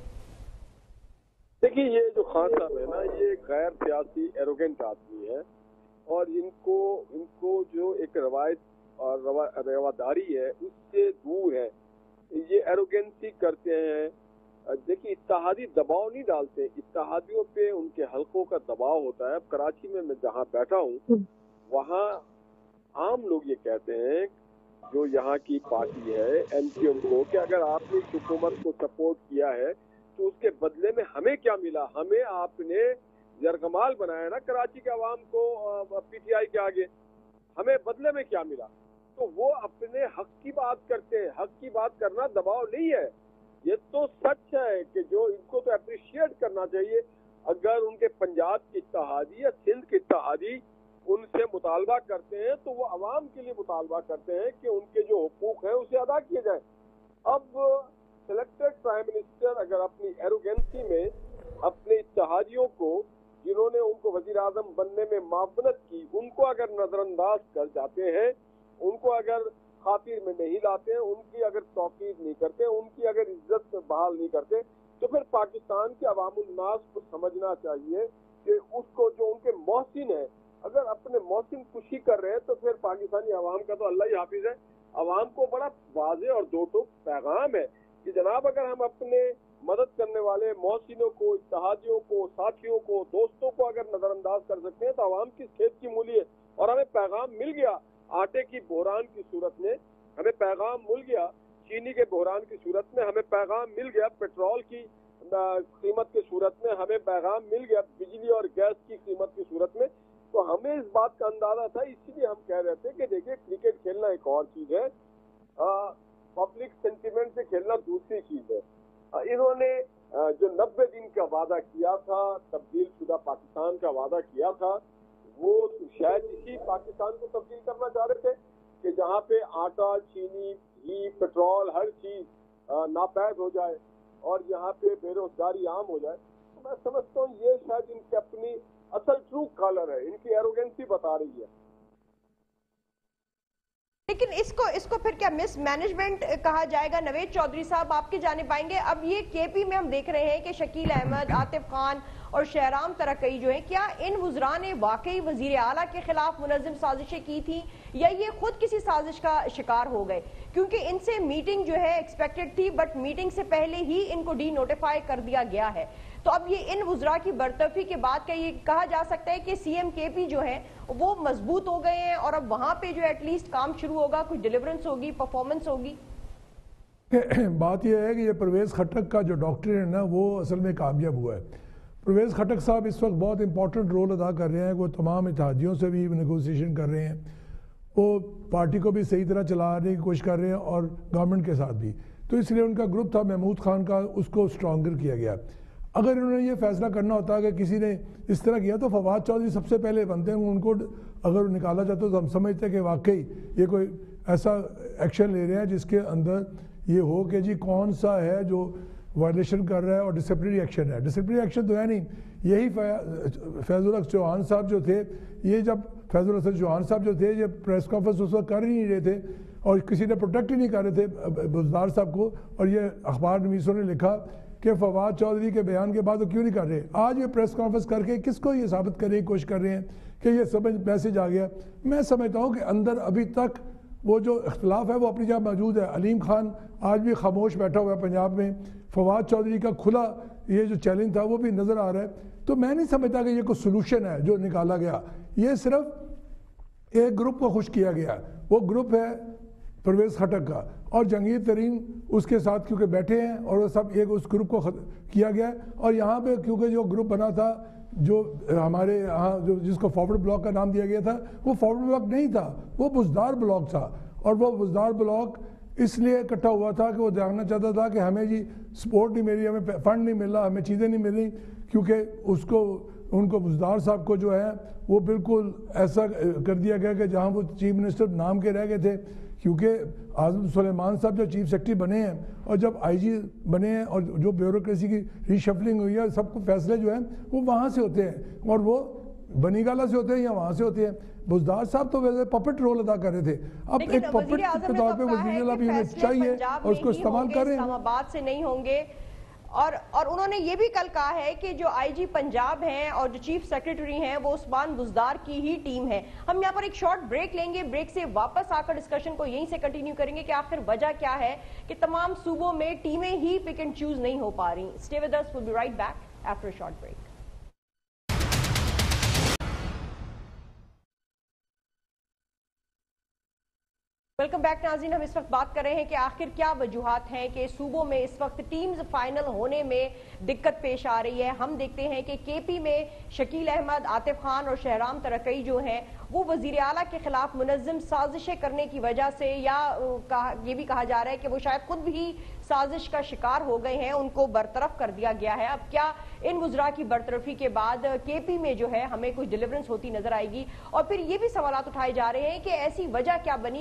دیکھیے, یہ جو خان صاحب ہے نا یہ غیر سیاسی ایروگنٹ آدمی ہے, اور ان کو ان کو جو ایک روایت اور رواداری ہے اس سے دور ہے. یہ ایروگنسی کرتے ہیں. دیکھیے, اتحادی دباؤ نہیں ڈالتے, اتحادیوں پہ ان کے حلقوں کا دباؤ ہوتا ہے. اب کراچی میں میں جہاں بیٹھا ہوں وہاں عام لوگ یہ کہتے ہیں جو یہاں کی پارٹی ہے ایم کیو ایم کو کہ اگر آپ نے اس حکومت کو سپورٹ کیا ہے تو اس کے بدلے میں ہمیں کیا ملا, ہمیں آپ نے یرغمال بنایا نا کراچی کے عوام کو پی ٹی آئی کے آگے, ہمیں بدلے میں کیا ملا. تو وہ اپنے حق کی بات کرتے ہیں. حق کی بات کرنا دباؤ نہیں ہے, یہ تو سچ ہے کہ جو ان کو تو اپریشیٹ کرنا چاہیے. اگر ان کے پنجاب کی اتحادی یا سندھ کی اتحادی ان سے مطالبہ کرتے ہیں تو وہ عوام کے لیے مطالبہ کرتے ہیں کہ ان کے جو حقوق ہیں اسے ادا کیے جائیں. اب سلیکٹڈ پرائم منسٹر اگر اپنی ایروگینسی میں اپنے اتحادیوں کو جنہوں نے ان کو وزیر اعظم بننے میں معاونت کی ان کو اگر نظر انداز کر جاتے ہیں, ان کو اگر خاطر میں نہیں لاتے ہیں، ان کی اگر توقیر نہیں کرتے، ان کی اگر عزت بحال نہیں کرتے، تو پھر پاکستان کے عوام الناس کو سمجھنا چاہیے کہ اس کو جو ان کے محسن ہیں اگر اپنے محسن خوشی کر رہے ہیں تو پھر پاکستانی عوام کا تو اللہ ہی حافظ ہے۔ عوام کو بڑا واضح اور دو ٹوک پیغام ہے کہ جناب اگر ہم اپنے مدد کرنے والے محسنوں کو، اتحادیوں کو، ساتھیوں کو، دوستوں کو اگر نظر انداز کر سکتے ہیں تو عوام کس کھیت کی مولی ہے۔ اور ہمیں پیغام مل گیا آٹے کی بحران کی صورت میں، ہمیں پیغام مل گیا چینی کے بحران کی صورت میں، ہمیں پیغام مل گیا پیٹرول کی قیمت کی صورت میں، ہمیں پیغام مل گیا بجلی اور گیس کی قیمت کی صورت میں۔ تو ہمیں اس بات کا اندازہ تھا، اسی لیے ہم کہہ رہے تھے کہ دیکھیں کرکٹ کھیلنا ایک اور چیز ہے، پبلک سینٹیمنٹ سے کھیلنا دوسری چیز ہے۔ انہوں نے جو نبے دن کا وعدہ کیا تھا، تبدیل شدہ پاکستان کا وعدہ کیا تھا، وہ شاید اسی پاکستان کو تبدیل کرنا چاہ رہے تھے کہ جہاں پہ آٹا، چینی، گھی، پیٹرول، ہر چیز ناپید ہو جائے اور یہاں پہ بے روزگاری عام ہو جائے۔ تو میں سمجھتا ہوں یہ شاید ان کی اپنی اصل ٹرو کالر ہے، ان کی ایروگنسی بتا رہی ہے۔ لیکن اس کو اس کو پھر کیا مس مینجمنٹ کہا جائے گا؟ نوید چودھری صاحب آپ کی جانب آئیں گے۔ اب یہ کے پی میں ہم دیکھ رہے ہیں کہ شکیل احمد، عاطف خان اور شہرام ترکئی جو ہیں، کیا ان وزراء نے واقعی وزیر اعلیٰ کے خلاف منظم سازشیں کی تھیں یا یہ خود کسی سازش کا شکار ہو گئے؟ کیونکہ ان سے میٹنگ جو ہے ایکسپیکٹڈ تھی، بٹ میٹنگ سے پہلے ہی ان کو ڈی نوٹیفائی کر دیا گیا ہے۔ تو اب یہ ان وزراء کی برطرفی کے بعد کیا یہ کہا جا سکتا ہے کہ سی ایم کے پی جو ہے وہ مضبوط ہو گئے ہیں اور اب وہاں پہ جو ایٹ لیسٹ کام شروع ہوگا، کچھ ڈیلیورنس ہوگی، پرفارمنس ہوگی؟ بات یہ ہے کہ یہ پرویز خٹک کا جو ڈاکٹر ہے نا وہ اصل میں کامیاب ہوا ہے۔ پرویز خٹک صاحب اس وقت بہت امپورٹنٹ رول ادا کر رہے ہیں، وہ تمام اتحادیوں سے بھی نیگوسیشن کر رہے ہیں، وہ پارٹی کو بھی صحیح طرح چلانے کی کوشش کر رہے ہیں اور گورنمنٹ کے ساتھ بھی۔ تو اس لیے ان کا گروپ تھا محمود خان کا، اس کو اسٹرانگر کیا گیا۔ اگر انہوں نے یہ فیصلہ کرنا ہوتا کہ کسی نے اس طرح کیا تو فواد چودھری سب سے پہلے بنتے ہیں، ان کو اگر نکالا جاتا تو ہم سمجھتے ہیں کہ واقعی یہ کوئی ایسا ایکشن لے رہے ہیں جس کے اندر یہ ہو کہ جی کون سا ہے جو وائلیشن کر رہا ہے اور ڈسپلنری ایکشن ہے۔ ڈسپلنری ایکشن تو ہے نہیں، یہی فیض الحق چوہان صاحب جو تھے، یہ جب فیض الحسن چوہان صاحب جو تھے یہ پریس کانفرنس اس وقت کر ہی نہیں رہے تھے اور کسی نے پروٹیکٹ ہی نہیں کر رہے تھے بزدار صاحب کو، اور یہ اخبار نویسوں نے لکھا کہ فواد چودھری کے بیان کے بعد وہ کیوں نہیں کر رہے۔ آج یہ پریس کانفرنس کر کے کس کو یہ ثابت کرنے کی کوشش کر رہے ہیں کہ یہ سمجھ میسج آ گیا؟ میں سمجھتا ہوں کہ اندر ابھی تک وہ جو اختلاف ہے وہ اپنی جگہ موجود ہے۔ علیم خان آج بھی خاموش بیٹھا ہوا ہے پنجاب میں، فواد چودھری کا کھلا یہ جو چیلنج تھا وہ بھی نظر آ رہا ہے۔ تو میں نہیں سمجھتا کہ یہ کوئی سلوشن ہے جو نکالا گیا، یہ صرف ایک گروپ کو خوش کیا گیا، وہ گروپ ہے پرویز خٹک کا، اور جہانگیر ترین اس کے ساتھ کیونکہ بیٹھے ہیں اور وہ سب ایک اس گروپ کو کیا گیا ہے۔ اور یہاں پہ کیونکہ جو گروپ بنا تھا جو ہمارے یہاں جو جس کو فارورڈ بلاک کا نام دیا گیا تھا، وہ فارورڈ بلاک نہیں تھا، وہ بزدار بلاک تھا، اور وہ بزدار بلاک اس لیے اکٹھا ہوا تھا کہ وہ جاننا چاہتا تھا کہ ہمیں جی سپورٹ نہیں مل رہی، ہمیں فنڈ نہیں مل رہا، ہمیں چیزیں نہیں مل رہی، کیونکہ اس کو ان کو بزدار صاحب کو جو ہے وہ بالکل ایسا کر دیا گیا کہ جہاں وہ چیف منسٹر نام کے رہ گئے تھے، کیونکہ اعظم سلیمان صاحب جو چیف سیکرٹری بنے ہیں اور جب آئی جی بنے ہیں اور جو بیوروکریسی کی ری شفلنگ ہوئی ہے، سب کو فیصلے جو ہیں وہ وہاں سے ہوتے ہیں اور وہ بنی گالا سے ہوتے ہیں یا وہاں سے ہوتے ہیں۔ بزدار صاحب تو ویسے پپٹ رول ادا کر رہے تھے، اب ایک پپٹ کے طور پہ وزیر اعلیٰ بھی انہیں چاہیے اور اس کو استعمال کر رہے ہیں۔ اسلام آباد سے نہیں ہوں گے، اور اور انہوں نے یہ بھی کل کہا ہے کہ جو آئی جی پنجاب ہیں اور جو چیف سیکریٹری ہیں وہ عثمان بزدار کی ہی ٹیم ہے۔ ہم یہاں پر ایک شارٹ بریک لیں گے، بریک سے واپس آ کر ڈسکشن کو یہیں سے کنٹینیو کریں گے کہ آخر وجہ کیا ہے کہ تمام صوبوں میں ٹیمیں ہی پک اینڈ چوز نہیں ہو پا رہی۔ Stay with us, we'll be right back after a short break۔ Welcome back ناظرین، ہم اس وقت بات کر رہے ہیں کہ آخر کیا وجوہات ہیں کہ صوبوں میں اس وقت ٹیمز فائنل ہونے میں دقت پیش آ رہی ہے۔ ہم دیکھتے ہیں کہ کے پی میں شکیل احمد، عاطف خان اور شہرام ترکئی جو ہیں وہ وزیر اعلیٰ کے خلاف منظم سازشیں کرنے کی وجہ سے، یا یہ بھی کہا جا رہا ہے کہ وہ شاید خود بھی سازش کا شکار ہو گئے ہیں، ان کو برطرف کر دیا گیا ہے۔ اب کیا ان وزراء کی برطرفی کے بعد کے پی میں جو ہے ہمیں کچھ ڈیلیورنس ہوتی نظر آئے گی؟ اور پھر یہ بھی سوالات اٹھائے جا رہے ہیں کہ ایسی وجہ کیا بنی کہ انہیں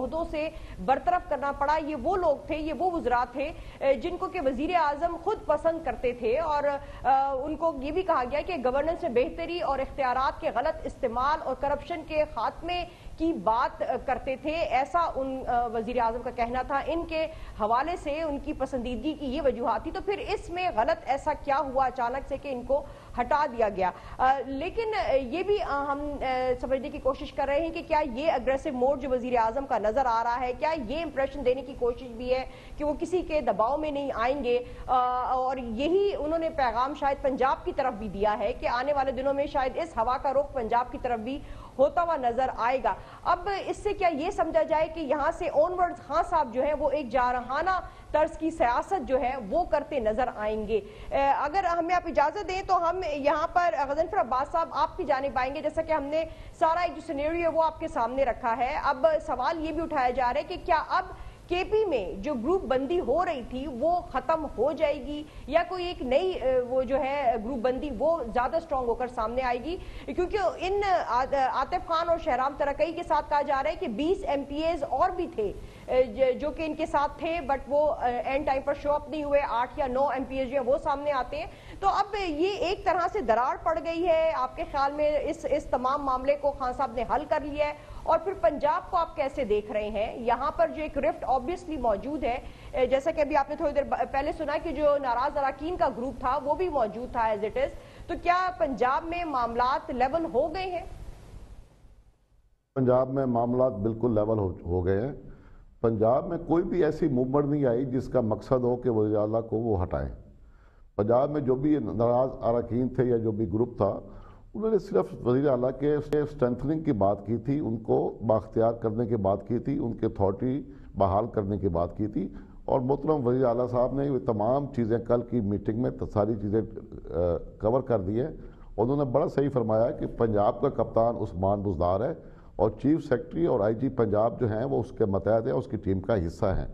عہدوں سے برطرف کرنا پڑا، یہ وہ لوگ تھے، یہ وہ وزراء تھے جن کو کہ وزیر اعظم خود پسند کرتے تھے، اور ان کو یہ بھی کہا گیا کہ گورننس میں بہتری اور اختیارات کے غلط استعمال اور کرپشن کے خاتمے کی بات کرتے تھے، ایسا ان وزیر اعظم کا کہنا تھا۔ ان کے حوالے سے ان کی پسندیدگی کی یہ وجوہات تھی، تو پھر اس میں غلط ایسا کیا ہوا اچانک سے کہ ان کو ہٹا دیا گیا؟ لیکن یہ بھی ہم سمجھنے کی کوشش کر رہے ہیں کہ کیا یہ اگریسو موڈ جو وزیر اعظم کا نظر آ رہا ہے، کیا یہ امپریشن دینے کی کوشش بھی ہے کہ وہ کسی کے دباؤ میں نہیں آئیں گے، اور یہی انہوں نے پیغام شاید پنجاب کی طرف بھی دیا ہے کہ آنے والے دنوں میں شاید اس ہوا کا رخ پنجاب کی طرف بھی ہوتا ہوا نظر آئے گا؟ اب اس سے کیا یہ سمجھا جائے کہ یہاں سے آن ورڈ خان صاحب جو ہیں وہ ایک جارحانہ طرز کی سیاست جو ہے وہ کرتے نظر آئیں گے؟ اگر ہمیں آپ اجازت دیں تو ہم یہاں پر غضنفر عباس صاحب آپ کی جانب آئیں گے، جیسا کہ ہم نے سارا ایک جو سینیریو ہے وہ آپ کے سامنے رکھا ہے۔ اب سوال یہ بھی اٹھایا جا رہا ہے کہ کیا اب کے پی میں جو گروپ بندی ہو رہی تھی وہ ختم ہو جائے گی، یا کوئی ایک نئی وہ جو ہے گروپ بندی وہ زیادہ سٹرونگ ہو کر سامنے آئے گی؟ کیونکہ ان عاطف خان اور شہرام ترکئی کے ساتھ کہا جا رہا ہے کہ بیس ایم پی ایز اور بھی تھے جو کہ ان کے ساتھ تھے، بٹ وہ اینڈ ٹائم پر شو اپ نہیں ہوئے، آٹھ یا نو ایم پی ایز جو ہیں وہ سامنے آتے ہیں۔ تو اب یہ ایک طرح سے دراڑ پڑ گئی ہے، آپ کے خیال میں اس اس تمام معاملے کو خان صاحب نے حل کر لیا ہے؟ اور پھر پنجاب کو آپ کیسے دیکھ رہے ہیں؟ یہاں پر جو ایک رفٹ آبویسلی موجود ہے، جیسا کہ ابھی آپ نے تھوڑی دیر پہلے سنا کہ جو ناراض اراکین کا گروپ تھا وہ بھی موجود تھا ایز اٹ از، تو کیا پنجاب میں معاملات لیول ہو گئے ہیں؟ پنجاب میں معاملات بالکل لیول ہو گئے ہیں۔ پنجاب میں کوئی بھی ایسی موومنٹ نہیں آئی جس کا مقصد ہو کہ وزیر اعلیٰ کو وہ ہٹائیں۔ پنجاب میں جو بھی ناراض اراکین تھے یا جو بھی گروپ تھا، انہوں نے صرف وزیر اعلیٰ کے اسٹرینتھننگ کی بات کی تھی، ان کو بااختیار کرنے کی بات کی تھی، ان کی اتھارٹی بحال کرنے کی بات کی تھی، اور محترم وزیر اعلیٰ صاحب نے یہ تمام چیزیں کل کی میٹنگ میں ساری چیزیں کور کر دی ہیں، اور انہوں نے بڑا صحیح فرمایا کہ پنجاب کا کپتان عثمان بزدار ہے، اور چیف سیکرٹری اور آئی جی پنجاب جو ہیں وہ اس کے متحد ہیں، اس کی ٹیم کا حصہ ہیں۔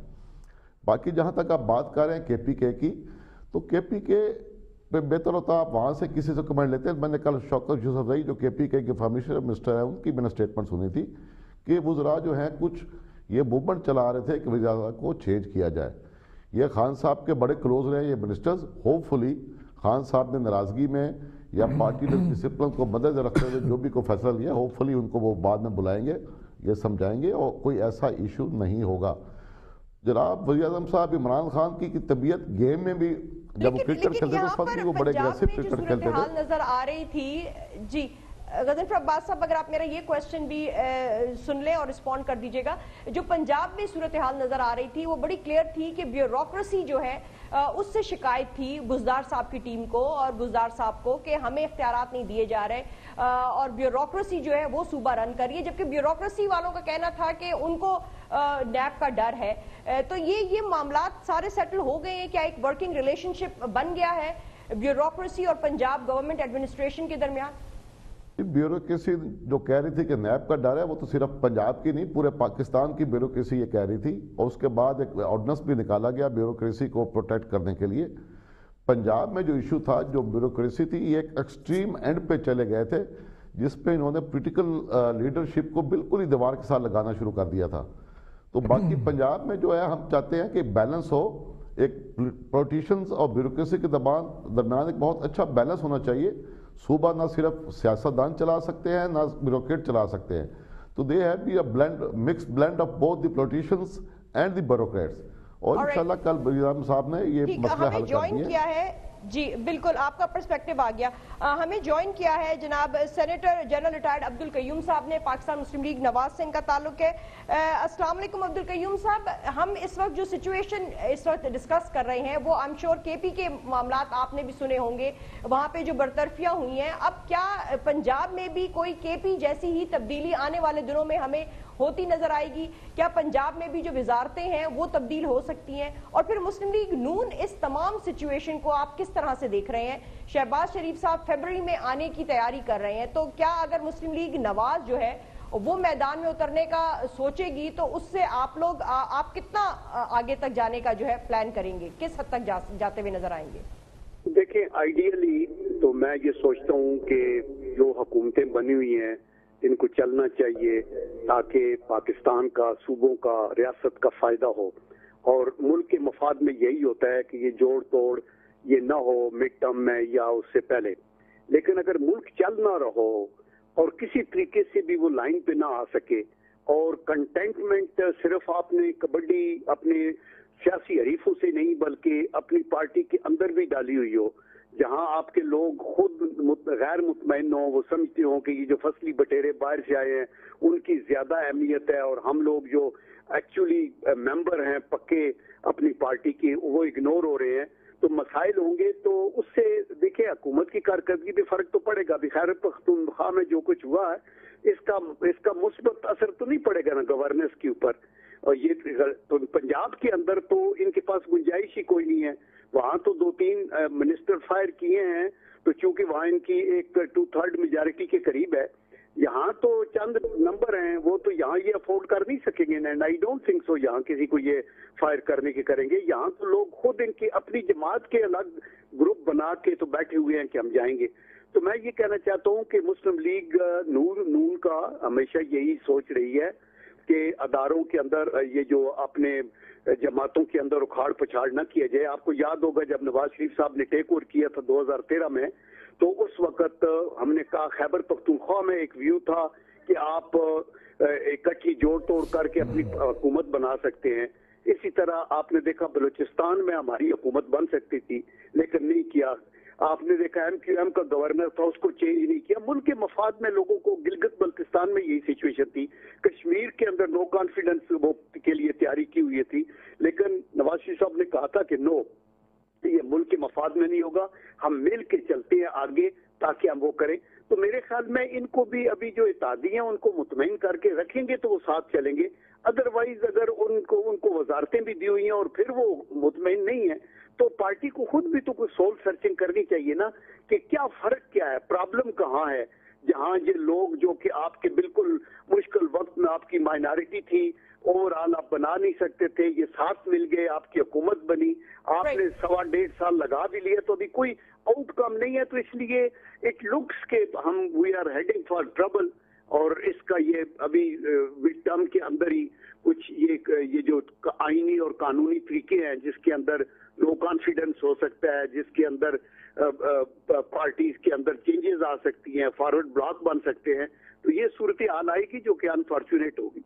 باقی جہاں تک آپ بات کر رہے ہیں کے پی کے کی، تو کے پی کے پہ بہتر ہوتا آپ وہاں سے کسی سے کمنٹ لیتے ہیں۔ میں نے کل شوکت یوسف زئی جو کے پی کے انفارمیشن منسٹر ہے، ان کی میں نے اسٹیٹمنٹ سنی تھی کہ وزراء جو ہیں کچھ یہ موومنٹ چلا رہے تھے کہ وزیر اعلیٰ کو چینج کیا جائے۔ یہ خان صاحب کے بڑے کلوز رہے یہ منسٹرز، ہوپ فلی خان صاحب نے ناراضگی میں یا پارٹی ڈسپلن کو مدد رکھتے ہوئے جو بھی کوئی فیصلہ لیا، ہوپ فلی ان کو وہ بعد میں بلائیں گے، یہ سمجھائیں گے، اور کوئی ایسا ایشو نہیں ہوگا۔ جناب وزیر اعظم صاحب عمران خان کی طبیعت گیم میں بھی جب وہ کرکٹ کھیلتے تھے اس وقت بھی وہ بڑے اگریسو کرکٹ کھیلتے تھے۔ نظر آ رہی تھی جی غضنفر عباس صاحب، اگر آپ میرا یہ کویسچن بھی سن لیں اور رسپونڈ کر دیجئے گا، جو پنجاب میں صورتحال نظر آ رہی تھی وہ بڑی کلیئر تھی کہ بیوروکریسی جو ہے اس سے شکایت تھی بزدار صاحب کی ٹیم کو اور بزدار صاحب کو کہ ہمیں اختیارات نہیں دیے جا رہے، اور بیوروکریسی جو ہے وہ صوبہ رن کر رہی ہے، جبکہ بیوروکریسی والوں کا کہنا تھا کہ ان کو نیب کا ڈر ہے۔ تو یہ یہ معاملات سارے سیٹل ہو گئے ہیں؟ کیا ایک ورکنگ ریلیشن شپ بن گیا ہے بیوروکریسی اور پنجاب گورنمنٹ ایڈمنسٹریشن کے درمیان؟ بیوروکریسی جو کہہ رہی تھی کہ نیب کا ڈر ہے، وہ تو صرف پنجاب کی نہیں پورے پاکستان کی بیوروکریسی یہ کہہ رہی تھی، اور اس کے بعد ایک آرڈیننس بھی نکالا گیا بیوروکریسی کو پروٹیکٹ کرنے کے لیے۔ پنجاب میں جو ایشو تھا، جو بیوروکریسی تھی، یہ ایک ایکسٹریم اینڈ پہ چلے گئے تھے، جس پہ انہوں نے پولیٹیکل لیڈرشپ کو بالکل ہی دیوار کے ساتھ لگانا شروع کر دیا تھا۔ تو باقی پنجاب میں جو ہے ہم چاہتے ہیں کہ بیلنس ہو، ایک پولیٹیشنز اور بیوروکریسی کے درمیان ایک بہت اچھا بیلنس ہونا چاہیے۔ صوبہ نہ صرف سیاستدان چلا سکتے ہیں، نہ بیوروکریٹ چلا سکتے ہیں، تو they have be a blend mix blend of both the politicians and the bureaucrats, اور انشاءاللہ کل وزیر اعظم صاحب نے یہ مسئلہ حل کر دیا ہے۔ جی بالکل، آپ کا پرسپیکٹو آ گیا۔ ہمیں جوائن کیا ہے جناب سینیٹر جنرل ریٹائرڈ عبد القیوم صاحب نے، پاکستان مسلم لیگ نواز سے ان کا تعلق ہے۔ السلام علیکم عبد القیوم صاحب، ہم اس وقت جو سچویشن اس وقت ڈسکس کر رہے ہیں وہ آئی ایم شیور کے پی کے معاملات آپ نے بھی سنے ہوں گے، وہاں پہ جو برطرفیاں ہوئی ہیں، اب کیا پنجاب میں بھی کوئی کے پی جیسی ہی تبدیلی آنے والے دنوں میں ہمیں ہوتی نظر آئے گی؟ کیا پنجاب میں بھی جو وزارتیں ہیں وہ تبدیل ہو سکتی ہیں؟ اور پھر مسلم لیگ نون اس تمام سچویشن کو آپ کس طرح سے دیکھ رہے ہیں؟ شہباز شریف صاحب فیبرری میں آنے کی تیاری کر رہے ہیں، تو کیا اگر مسلم لیگ نواز جو ہے وہ میدان میں اترنے کا سوچے گی تو اس سے آپ لوگ آپ کتنا آگے تک جانے کا جو ہے پلان کریں گے، کس حد تک جاتے ہوئے نظر آئیں گے؟ دیکھیں آئیڈیلی تو میں یہ سوچتا ہوں کہ جو حکومتیں بنی ہوئی ہیں ان کو چلنا چاہیے تاکہ پاکستان کا، صوبوں کا، ریاست کا فائدہ ہو، اور ملک کے مفاد میں یہی ہوتا ہے کہ یہ جوڑ توڑ یہ نہ ہو مڈ ٹرم میں یا اس سے پہلے. لیکن اگر ملک چل نہ رہو اور کسی طریقے سے بھی وہ لائن پہ نہ آ سکے، اور کنٹینٹمنٹ صرف آپ نے کبڈی اپنے سیاسی حریفوں سے نہیں بلکہ اپنی پارٹی کے اندر بھی ڈالی ہوئی ہو، جہاں آپ کے لوگ خود غیر مطمئن ہوں، وہ سمجھتے ہوں کہ یہ جو فصلی بٹیرے باہر سے آئے ہیں ان کی زیادہ اہمیت ہے، اور ہم لوگ جو ایکچولی ممبر ہیں پکے اپنی پارٹی کی وہ اگنور ہو رہے ہیں، تو مسائل ہوں گے. تو اس سے دیکھیں حکومت کی کارکردگی پہ فرق تو پڑے گا. ابھی خیبر پختونخوا میں جو کچھ ہوا ہے اس کا اس کا مثبت اثر تو نہیں پڑے گا نا گورننس کے اوپر. اور یہ تو پنجاب کے اندر تو ان کے پاس گنجائش ہی کوئی نہیں ہے. وہاں تو دو تین منسٹر فائر کیے ہیں، تو چونکہ وہاں ان کی ایک ٹو تھرڈ میجارٹی کے قریب ہے. یہاں تو چند نمبر ہیں، وہ تو یہاں یہ افورڈ کر نہیں سکیں گے، and I don't think so یہاں کسی کو یہ فائر کرنے کے کریں گے. یہاں تو لوگ خود ان کی اپنی جماعت کے الگ گروپ بنا کے تو بیٹھے ہوئے ہیں کہ ہم جائیں گے. تو میں یہ کہنا چاہتا ہوں کہ مسلم لیگ نور نون کا ہمیشہ یہی سوچ رہی ہے کہ اداروں کے اندر یہ جو اپنے جماعتوں کے اندر اکھاڑ پچھاڑ نہ کیا جائے. آپ کو یاد ہوگا جب نواز شریف صاحب نے ٹیک اوور کیا تھا دو ہزار تیرہ میں، تو اس وقت ہم نے کہا خیبر پختونخوا میں ایک ویو تھا کہ آپ اکٹھی جوڑ توڑ کر کے اپنی حکومت بنا سکتے ہیں. اسی طرح آپ نے دیکھا بلوچستان میں ہماری حکومت بن سکتی تھی لیکن نہیں کیا. آپ نے دیکھا ایم کیو ایم کا گورنر تھا، اس کو چینج نہیں کیا. ملک کے مفاد میں لوگوں کو، گلگت بلتستان میں یہی سچویشن تھی، کشمیر کے اندر نو کانفیڈنس وہ کے لیے تیاری کی ہوئی تھی، لیکن نواز شریف صاحب نے کہا تھا کہ نو، یہ ملک کے مفاد میں نہیں ہوگا، ہم مل کے چلتے ہیں آگے تاکہ ہم وہ کریں. تو میرے خیال میں ان کو بھی ابھی جو اتحادی ہیں ان کو مطمئن کر کے رکھیں گے تو وہ ساتھ چلیں گے. ادروائز اگر ان کو ان کو وزارتیں بھی دی ہوئی ہیں اور پھر وہ مطمئن نہیں ہیں، تو پارٹی کو خود بھی تو کوئی سول سرچنگ کرنی چاہیے نا کہ کیا فرق کیا ہے، پرابلم کہاں ہے، جہاں یہ لوگ جو کہ آپ کے بالکل مشکل وقت میں آپ کی مائنارٹی تھی، اوور آل آپ بنا نہیں سکتے تھے، یہ ساتھ مل گئے، آپ کی حکومت بنی، آپ نے سوا ڈیڑھ سال لگا بھی لیا، تو ابھی کوئی آؤٹ کم نہیں ہے. تو اس لیے اٹ لکس کہ ہم we are heading for trouble, اور اس کا یہ ابھی مڈ ٹرم کے اندر ہی کچھ یہ یہ جو آئینی اور قانونی طریقے ہیں جس کے اندر نو کانفیڈنس ہو سکتا ہے، جس کے اندر پارٹیز کے اندر چینجز آ سکتی ہیں، فارورڈ بلاک بن سکتے ہیں، تو یہ صورتحال آئے گی جو کہ انفارچونیٹ ہوگی.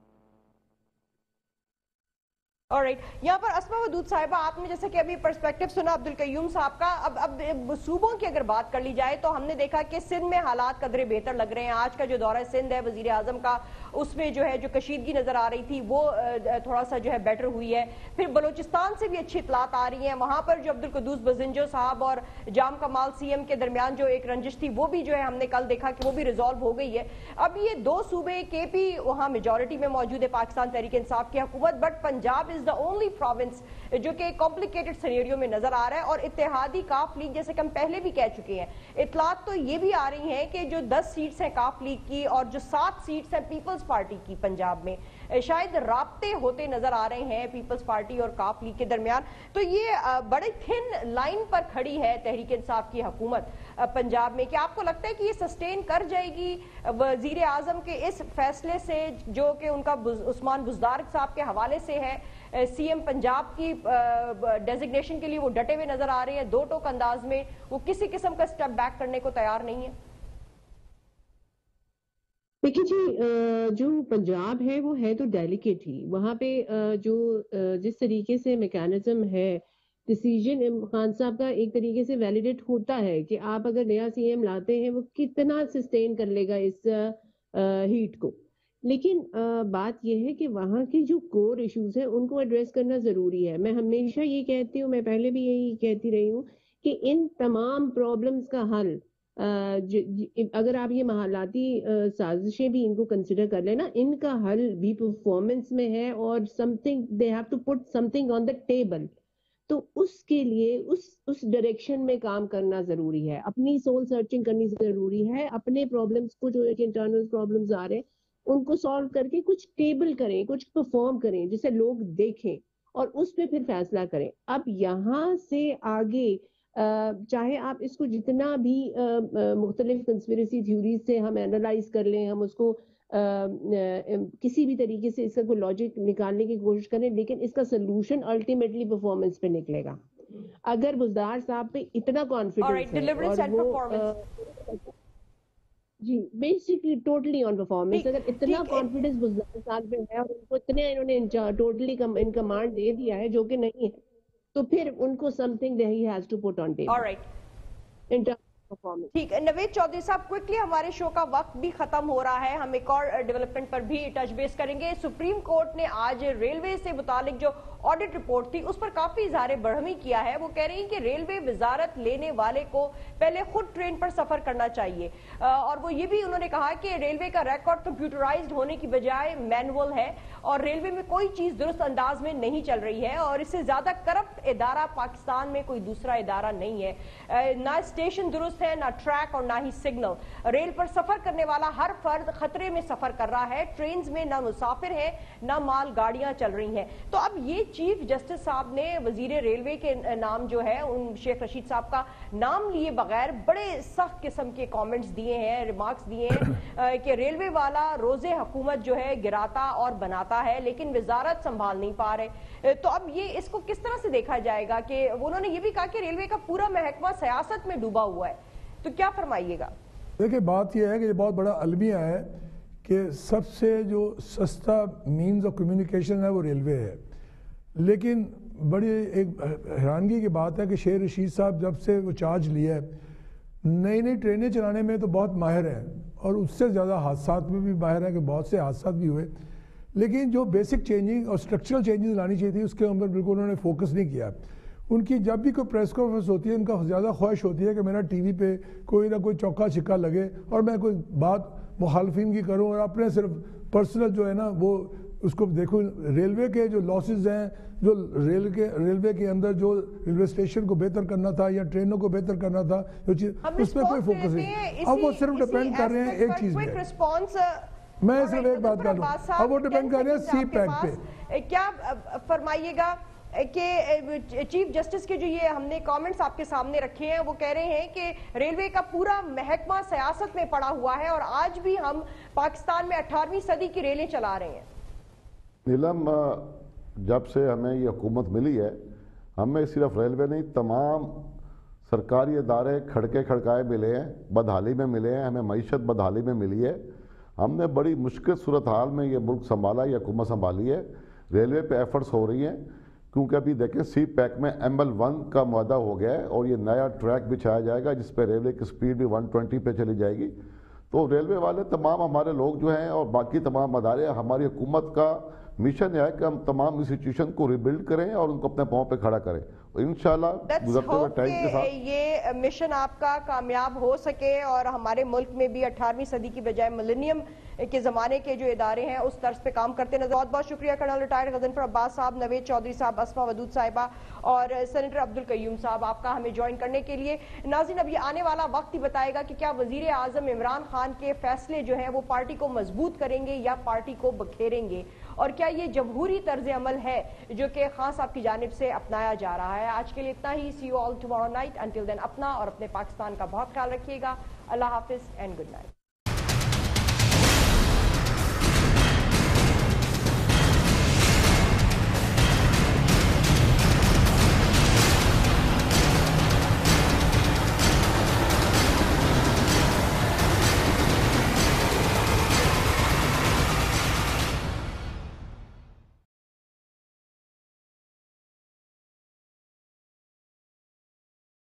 آلرائٹ، یہاں پر اسما ودود صاحبہ، آپ نے جیسے کہ ابھی پرسپیکٹو سنا عبدالقیوم صاحب کا. اب اب صوبوں کی اگر بات کر لی جائے تو ہم نے دیکھا کہ سندھ میں حالات قدرے بہتر لگ رہے ہیں. آج کا جو دورہ سندھ ہے وزیر اعظم کا، اس میں جو ہے جو کشیدگی نظر آ رہی تھی وہ تھوڑا سا جو ہے بیٹر ہوئی ہے. پھر بلوچستان سے بھی اچھی اطلاعات آ رہی ہیں، وہاں پر جو عبدالقدوس بزنجو صاحب اور جام کمال سی ایم کے درمیان جو ایک رنجش تھی وہ بھی جو ہے ہم نے کل دیکھا کہ وہ بھی ریزالو ہو گئی ہے. اب یہ دو صوبے کے پی وہاں میجورٹی میں موجود ہے پاکستان تحریک انصاف کی حکومت، but Punjab is the only province جو کہ کمپلیکیٹڈ سینیریو میں نظر آ رہا ہے. اور اتحادی کاف لیگ جیسے کہ ہم پہلے بھی کہہ چکے ہیں، اطلاعات تو یہ بھی آ رہی ہیں کہ جو دس سیٹس ہیں کاف لیگ کی اور جو سات سیٹس ہیں پیپلز پارٹی کی پنجاب میں، شاید رابطے ہوتے نظر آ رہے ہیں پیپلز پارٹی اور کاف لیگ کے درمیان. تو یہ بڑے تھن لائن پر کھڑی ہے تحریک انصاف کی حکومت پنجاب میں. کیا آپ کو لگتا ہے کہ یہ سسٹین کر جائے گی وزیر اعظم کے اس فیصلے سے جو کہ ان کا عثمان بزدار صاحب کے حوالے سے ہے، سی ایم پنجاب کی ڈیزگنیشن کے لیے وہ ڈٹے ہوئے نظر آ رہے ہیں، دو ٹوک انداز میں وہ کسی قسم کا سٹیپ بیک کرنے کو تیار نہیں ہے؟ دیکھیے جی، جو پنجاب ہے وہ ہے تو ڈیلیکیٹ ہی، وہاں پہ جو جس طریقے سے میکینزم ہے ڈیسیجن خان صاحب کا ایک طریقے سے ویلیڈیٹ ہوتا ہے کہ آپ اگر نیا سی ایم لاتے ہیں وہ کتنا سسٹین کر لے گا اس ہیٹ کو. لیکن بات یہ ہے کہ وہاں کی جو کور ایشوز ہیں ان کو ایڈریس کرنا ضروری ہے. میں ہمیشہ یہ کہتی ہوں، میں پہلے بھی یہی کہتی رہی ہوں کہ ان تمام پرابلمز کا حل، اگر آپ یہ محالاتی سازشیں بھی ان کو کنسیڈر کر لیں نا، ان کا حل بھی پرفارمنس میں ہے اور something they have to put something on the table. تو اس کے لیے اس اس ڈائریکشن میں کام کرنا ضروری ہے، اپنی سول سرچنگ کرنی ضروری ہے، اپنے پرابلمس کو جو ایک انٹرنل پرابلمز آ رہے ہیں ان کو سالو کر کے کچھ ٹیبل کریں، کچھ پرفارم کریں جسے لوگ دیکھیں اور اس پہ پھر فیصلہ کریں. اب یہاں سے آگے چاہے آپ اس کو جتنا بھی مختلف کنسپیریسی تھیوریز سے ہم اینالائز کر لیں، ہم اس کو کسی بھی طریقے سے اس کا کوئی لاجک نکالنے کی کوشش کریں، لیکن اس کا سلوشن الٹیمیٹلی پرفارمنس پہ نکلے گا. اگر بزدار صاحب پہ اتنا کانفیڈنس ہے اور وہ جی بیسکلی ٹوٹلی آن پرفارمنس، اگر اتنا کانفیڈنس بزدار صاحب پہ ہے اور ان کو اتنے انہوں نے ٹوٹلی ان کمانڈ دے دیا ہے جو کہ نہیں ہے، تو پھر ان کو something he has to put on table in terms of performance. ٹھیک ہے نوید چودھری صاحب، کوئکلی ہمارے شو کا وقت بھی ختم ہو رہا ہے، ہم ایک اور ڈیولپمنٹ پر بھی ٹچ بیس کریں گے. سپریم کورٹ نے آج ریلوے سے متعلق جو آڈٹ رپورٹ تھی اس پر کافی اظہار برہمی کیا ہے. وہ کہہ رہی ہیں کہ ریلوے وزارت لینے والے کو پہلے خود ٹرین پر سفر کرنا چاہیے، اور وہ یہ بھی انہوں نے کہا کہ ریلوے کا ریکارڈ کمپیوٹرائزڈ ہونے کی بجائے مینول ہے اور ریلوے میں کوئی چیز درست انداز میں نہیں چل رہی ہے، اور اس سے زیادہ کرپٹ ادارہ پاکستان میں کوئی دوسرا ادارہ نہیں ہے. نہ اسٹیشن درست ہے، نہ ٹریک اور نہ ہی سگنل. ریل پر سفر کرنے والا ہر فرد خطرے میں سفر کر رہا ہے. ٹرینز میں نہ مسافر ہیں نہ مال گاڑیاں چل رہی ہیں. تو اب یہ چیف جسٹس صاحب نے وزیر ریلوے کے نام جو ہے ان شیخ رشید صاحب کا نام لیے بغیر بڑے سخت قسم کے کامنٹس دیے ہیں، ریمارکس دیے ہیں کہ ریلوے والا روزے حکومت جو ہے گراتا اور بناتا ہے لیکن وزارت سنبھال نہیں پا رہے. تو اب یہ اس کو کس طرح سے دیکھا جائے گا کہ انہوں نے یہ بھی کہا کہ ریلوے کا پورا محکمہ سیاست میں ڈوبا ہوا ہے، تو کیا فرمائیے گا؟ دیکھیں بات یہ ہے کہ یہ بہت بڑا المیہ ہے کہ سب سے جو سستا مینز آف کمیونیکیشن ہے وہ ریلوے ہے، لیکن بڑی ایک حیرانگی کی بات ہے کہ شیخ رشید صاحب جب سے وہ چارج لیا ہے نئی نئی ٹرینیں چلانے میں تو بہت ماہر ہیں اور اس سے زیادہ حادثات میں بھی ماہر ہیں کہ بہت سے حادثات بھی ہوئے، لیکن جو بیسک چینجنگ اور اسٹرکچرل چینجز لانی چاہیے تھی اس کے اوپر بالکل انہوں نے فوکس نہیں کیا. ان کی جب بھی کوئی پریس کانفرنس ہوتی ہے ان کا زیادہ خواہش ہوتی ہے کہ میرا ٹی وی پہ کوئی نہ کوئی چوکا چھکا لگے اور میں کوئی بات مخالفین کی کروں اور اپنے صرف پرسنل جو ہے نا وہ اس کو دیکھوں. ریلوے کے جو لاسز ہیں، جو ریل کے ریلوے کے اندر جو ریلوے اسٹیشن کو بہتر کرنا تھا یا ٹرینوں کو بہتر کرنا تھا، جو چیز اس میں کوئی فوکس نہیں. اب وہ صرف ڈپینڈ کر رہے ہیں ایک چیز میں، میں صرف ایک بات کر رہا ہوں، اب وہ ڈپینڈ کر رہے ہیں سی پیک پہ. کیا فرمائیے گا کہ چیف جسٹس کے جو یہ ہم نے کامنٹس آپ کے سامنے رکھے ہیں وہ کہہ رہے ہیں کہ ریلوے کا پورا محکمہ سیاست میں پڑا ہوا ہے اور آج بھی ہم پاکستان میں اٹھارہویں صدی کی ریلیں چلا رہے ہیں. نیلم، جب سے ہمیں یہ حکومت ملی ہے ہمیں صرف ریلوے نہیں تمام سرکاری ادارے کھڑکے کھڑکائے ملے ہیں، بدحالی میں ملے ہیں، ہمیں معیشت بدحالی میں ملی ہے. ہم نے بڑی مشکل صورتحال میں یہ ملک سنبھالا، یہ حکومت سنبھالی ہے. ریلوے پہ ایفرٹس ہو رہی ہیں کیونکہ ابھی دیکھیں سی پیک میں ایم ایل ون کا معاہدہ ہو گیا ہے اور یہ نیا ٹریک بچھایا جائے گا جس پہ ریلوے کی سپیڈ بھی ون ٹوینٹی پہ چلی جائے گی. تو ریلوے والے تمام ہمارے لوگ جو ہیں اور باقی تمام ادارے، ہماری حکومت کا مشن ہے کہ ہم تمام انسٹیٹیوشن کو ریبلڈ کریں اور ان کو اپنے پاؤں پہ کھڑا کریں. انشاءاللہ گزرتے ہوئے ٹائم کے ساتھ یہ مشن آپ کا کامیاب ہو سکے اور ہمارے ملک میں بھی اٹھارہویں صدی کی بجائے ملینیم کے زمانے کے جو ادارے ہیں اس طرز پہ کام کرتے نظر. بہت بہت شکریہ کرنل ریٹائرڈ غضنفر عباس صاحب، نوید چودھری صاحب، اسما ودود صاحبہ اور سینیٹر عبدالقیوم صاحب آپ کا ہمیں جوائن کرنے کے لیے. ناظرین، اب یہ آنے والا وقت ہی بتائے گا کہ کیا وزیر اعظم عمران خان کے فیصلے جو ہیں وہ پارٹی کو مضبوط کریں گے یا پارٹی کو بکھیریں گے، اور کیا یہ جمہوری طرز عمل ہے جو کہ خان صاحب کی جانب سے اپنایا جا رہا ہے. آج کے لیے اتنا ہی. See you all tomorrow night. Until then اپنا اور اپنے پاکستان کا بہت خیال رکھیے گا. اللہ حافظ اینڈ گڈ نائٹ.